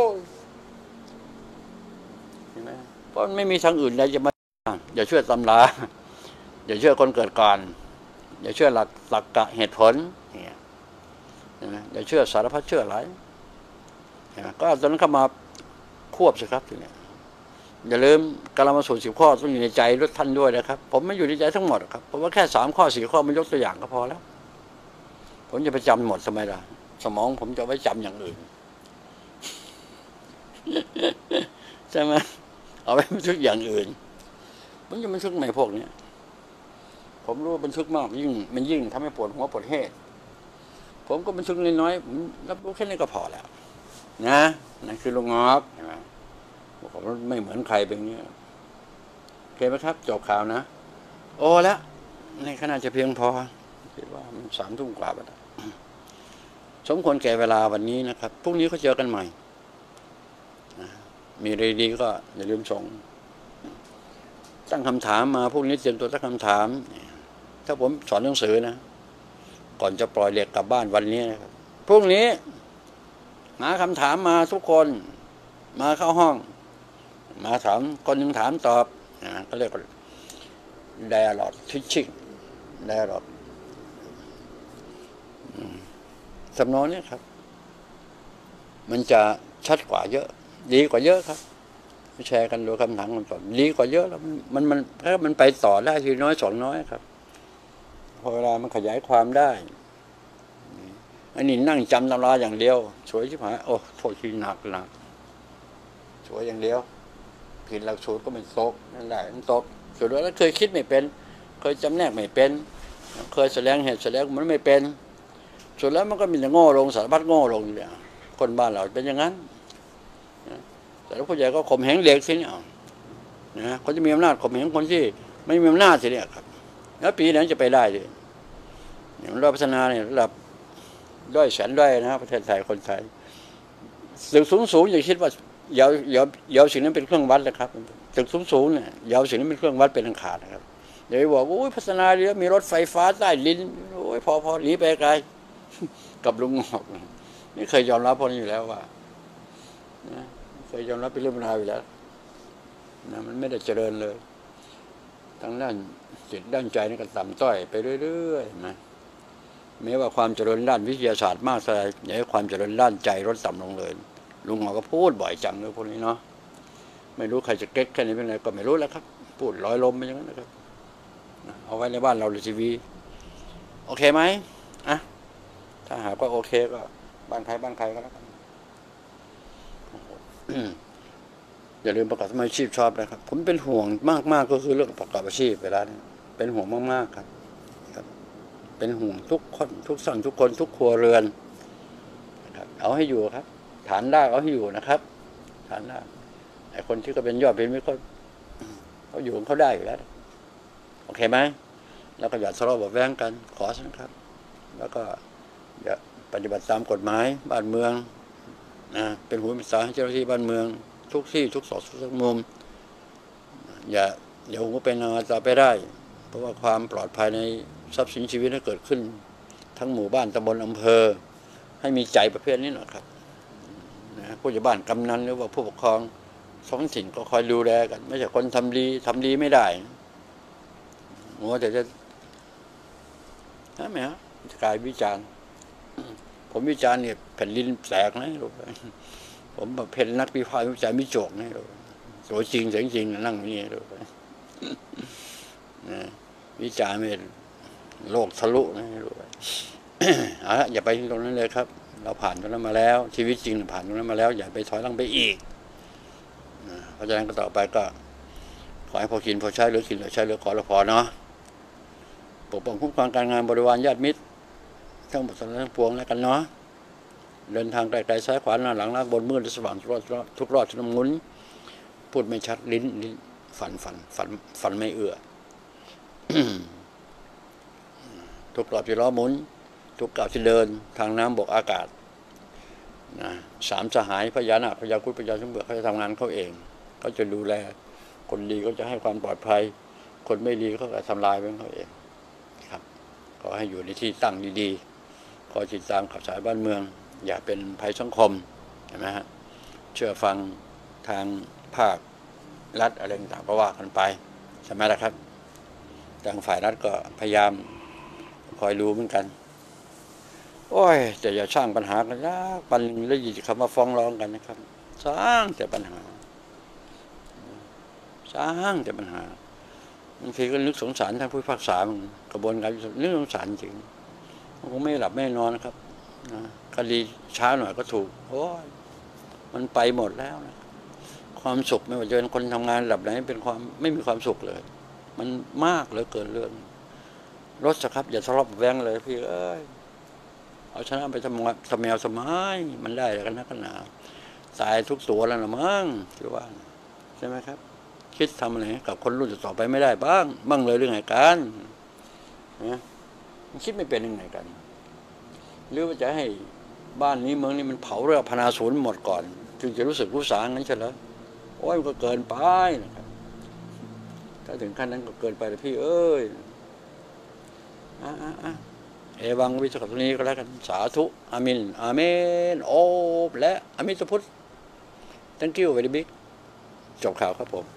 เห็นไหมเพราะไม่มีทางอื่นใดจะมาอย่าเชื่อตำราอย่าเชื่อคนเกิดก่อนอย่าเชื่อหลักหลักกะเหตุผลเนี่ยอย่าเชื่อสารพัดเชื่ออะไรก็ตอนนั้นเข้ามาควบสิครับทีนี้อย่าลืมกลามาสูตรสิบข้อต้องอยู่ในใจด้วยท่านด้วยนะครับผมไม่อยู่ในใจทั้งหมดครับผมว่าแค่สามข้อสี่ข้อมันยกตัวอย่างก็พอแล้วผมจะไปจำหมดทำไมล่ะสมองผมจะไว้จำอย่างอื่นใช่ไหมเอาไว้บันทึกอย่างอื่นมันจะบันทึกใหม่พวกนี้ผมรู้ว่าบันทึกมากยิ่งมันยิ่งทำให้ปวดหัวปวดเหตุผมก็บันทึกน้อยๆผมรับรู้แค่นี้ก็พอแล้วนะนั่นคือลุงงอกใช่ไหมผมไม่เหมือนใครเป็นอย่างนี้โอเคไหมครับจบข่าวนะโอ้แล้วในขณะจะเพียงพอคิดว่ามันสามทุ่มกว่าไปแล้วสมควรแก่เวลาวันนี้นะครับพรุ่งนี้ก็เจอกันใหม่มีอะไรดีก็อย่าลืมส่งตั้งคำถามมาพรุ่งนี้เตรียมตัวตั้งคำถามถ้าผมสอนหนังสือนะก่อนจะปล่อยเด็กกลับบ้านวันนี้นะครับพรุ่งนี้หาคำถามมาทุกคนมาเข้าห้องมาถามคนหนึ่งถามตอบนะก็เรียกว่า dialogue teaching dialogue สำนองนี้ครับมันจะชัดกว่าเยอะดีกว่าเยอะครับแชร์กันดูคำถามคำตอบดีกว่าเยอะแล้วมันมันถ้ามันไปต่อได้ทีน้อยสองน้อยครับพอเวลามันขยายความได้อันนี้นั่งจำตำราอย่างเดียวสวยชิบหายโอ้โทษทีหนักหนักสวยอย่างเดียวผิดหลักสูตรก็ไม่ตกนั่นแหละมันตกสุดแล้วเคยคิดไม่เป็นเคยจำแนกไม่เป็นเคยแสดงเหตุแสดงมันไม่เป็นสุดแล้วมันก็มีแต่โง่ลงสารพัดโง่ลงเนี่ยคนบ้านเราเป็นอย่างนั้นแต่ผู้ใหญ่ก็ข่มเหงเด็กสิเนี่ยนะเขาจะมีอำนาจข่มเหงคนที่ไม่มีอำนาจสิเนี่ยครับแล้วปีนั้นจะไปได้ดิอย่างเราพัฒนาเนี่ยระดับด้อยแสนด้อยนะประเทศไทยคนไทยตึกสูงสูงอย่าคิดว่าอย่าอย่าอย่าสิ่งนั้นเป็นเครื่องวัดนะครับตึกสูงสูงเนี่ยอย่าสิ่งนั้นเป็นเครื่องวัดเป็นอันขาดนะครับอย่าไปบอกโอ้ยพัฒนาดีแล้วมีรถไฟฟ้าใต้ดินโอ้ยพอพอหนีไปไกลกับลุงงอกนี่เคยยอมรับพอนี้อยู่แล้วว่านะเคยยอมรับเป็นเรื่องราวอยู่แล้วนะมันไม่ได้เจริญเลยทั้งด้านจิตด้านใจนี่ก็ต่ำต้อยไปเรื่อยๆนะแม้ว่าความเจริญด้านวิทยาศาสตร์มากเท่าไหร่อย่าให้ความเจริญด้านใจลดต่ำลงเลยลุงหมอก็พูดบ่อยจังเลยพวกนี้เนาะไม่รู้ใครจะเก็ตแค่นี้เป็นไรก็ไม่รู้แล้วครับพูดลอยลมไปอย่างนั้นนะครับเอาไว้ในบ้านเราหรือทีวีโอเคไหมอ่ะถ้าหากว่าโอเคก็บ้านใครบ้านใครก็แล้วกันอย่าลืมประกอบอาชีพชอบนะครับผมเป็นห่วงมากๆก็คือเรื่องประกอบอาชีพเวลานี้เป็นห่วงมากๆครับเป็นห่วงทุกคนทุกสั่งทุกคนทุกครัวเรือนนะครับเอาให้อยู่ครับฐานรากเอาให้อยู่นะครับฐานรากไอ้คนที่ก็เป็นยอดเป็นมิตรเขาเขาอยู่ของเขาได้อยู่แล้วโอเคไหมแล้วก็อย่าทะเลาะเบาะแว้งกันขอสักครับแล้วก็อย่าปฏิบัติตามกฎหมายบ้านเมืองนะเป็นหูเป็นตาให้เจ้าหน้าที่บ้านเมืองทุกที่ทุกสอดทุกมุมอย่าอย่าหูเป็นอาจจะไปได้เพราะว่าความปลอดภัยในทรัพย์สินชีวิตที่เกิดขึ้นทั้งหมู่บ้านตำบลอำเภอให้มีใจประเภทนี้หน่อยครับนะผู้ใหญ่บ้านกำนันหรือว่าผู้ปกครองท้องถิ่นก็คอยดูแลกันไม่ใช่คนทำดีทำดีไม่ได้หัวแต่จะใช่ไหมครับกายวิจารณ์ผมวิจารณ์เนี่ยแผ่นดินแตกนะลูกผมแบบเพลนักวิพากษ์วิจารณ์มิโจกนะลูกตัวจริงเสียงจริงนั่งนี่ดูไปวิจารณ์ไม่โลกทะลุนะดูไปเอาละอย่าไปตรงนั้นเลยครับเราผ่านตรงนั้นมาแล้วชีวิตจริงผ่านตรงนั้นมาแล้วอย่าไปถอยหลังไปอีกเพราะฉะนั้นก็ต่อไปก็ขอให้พอกินพอใช้หรือกินหรือใช้หรือขอหรือพอเนาะปกป้องคุ้มครองการงานบริวารญาติมิตรทั้งหมดทั้งปวงแล้วกันเนาะเดินทางไกลๆซ้ายขวาหน้าหลังล่างบนมืดสว่างทุกรอดทุกรอดทุกมุนพูดไม่ชัดลิ้นลิ้นฝันฝันฝันฝันไม่เอื้อ ทุกรอบที่ล้อหมุนทุกก้าวที่เดินทางน้ำบกอากาศนะสามสหายพญานาคพญาครุฑพญาสมเบือกเขาจะทำงานเขาเองเขาจะดูแลคนดีก็จะให้ความปลอดภัยคนไม่ดีเขาจะทำลายเป็นเขาเองครับขอให้อยู่ในที่ตั้งดีๆขอติดตามข่าวสารบ้านเมืองอย่าเป็นภัยสังคมเห็นไหมฮะเชื่อฟังทางภาครัฐอะไรต่างๆก็ว่ากันไปใช่ไหมล่ะครับทางฝ่ายรัฐก็พยายามคอยรู้เหมือนกันโอ้ยแต่อย่าสร้างปัญหากันนะปันแล้วยินคำว่าฟ้องร้องกันนะครับสร้างแต่ปัญหาสร้างแต่ปัญหาบางทีก็นึกสงสารท่านผู้พิพากษากระบวนการนึกสงสารจริงผมก็ไม่หลับไม่นอนนะครับคดีช้าหน่อยก็ถูกโอ้ยมันไปหมดแล้วนะความสุขไม่ว่าจะเป็นคนทำงานระดับไหนเป็นความไม่มีความสุขเลยมันมากเหลือเกินเรื่องรถสครับอย่าทะเลาะแวงเลยพี่เอ้ยเอาชนะไปทำทำแมวสมัยมันได้แล้วกันนะกันหนาตายทุกตัวแล้วนะมั้งคือว่าใช่ไหมครับคิดทำอะไรกับคนรุ่นต่อไปไม่ได้บ้างบ้างเลยเรื่องไหนกันนะมันคิดไม่เป็นเรื่องไหนกันหรือว่าจะให้บ้านนี้เมืองนี้มันเผาเรื่องพนาศูนย์หมดก่อนจึงจะรู้สึกรู้สางั้นใช่เหรอโอ้ยมันก็เกินไปนะครับถ้าถึงขั้นนั้นก็เกินไปเลยพี่เอ้ยอ่ะอ่ะอ่ะเอวังวิสุทธินี้ก็แล้วกันสาธุอามินอาเมนโอและอามิสพุทธ thank you very big จบข่าวครับผม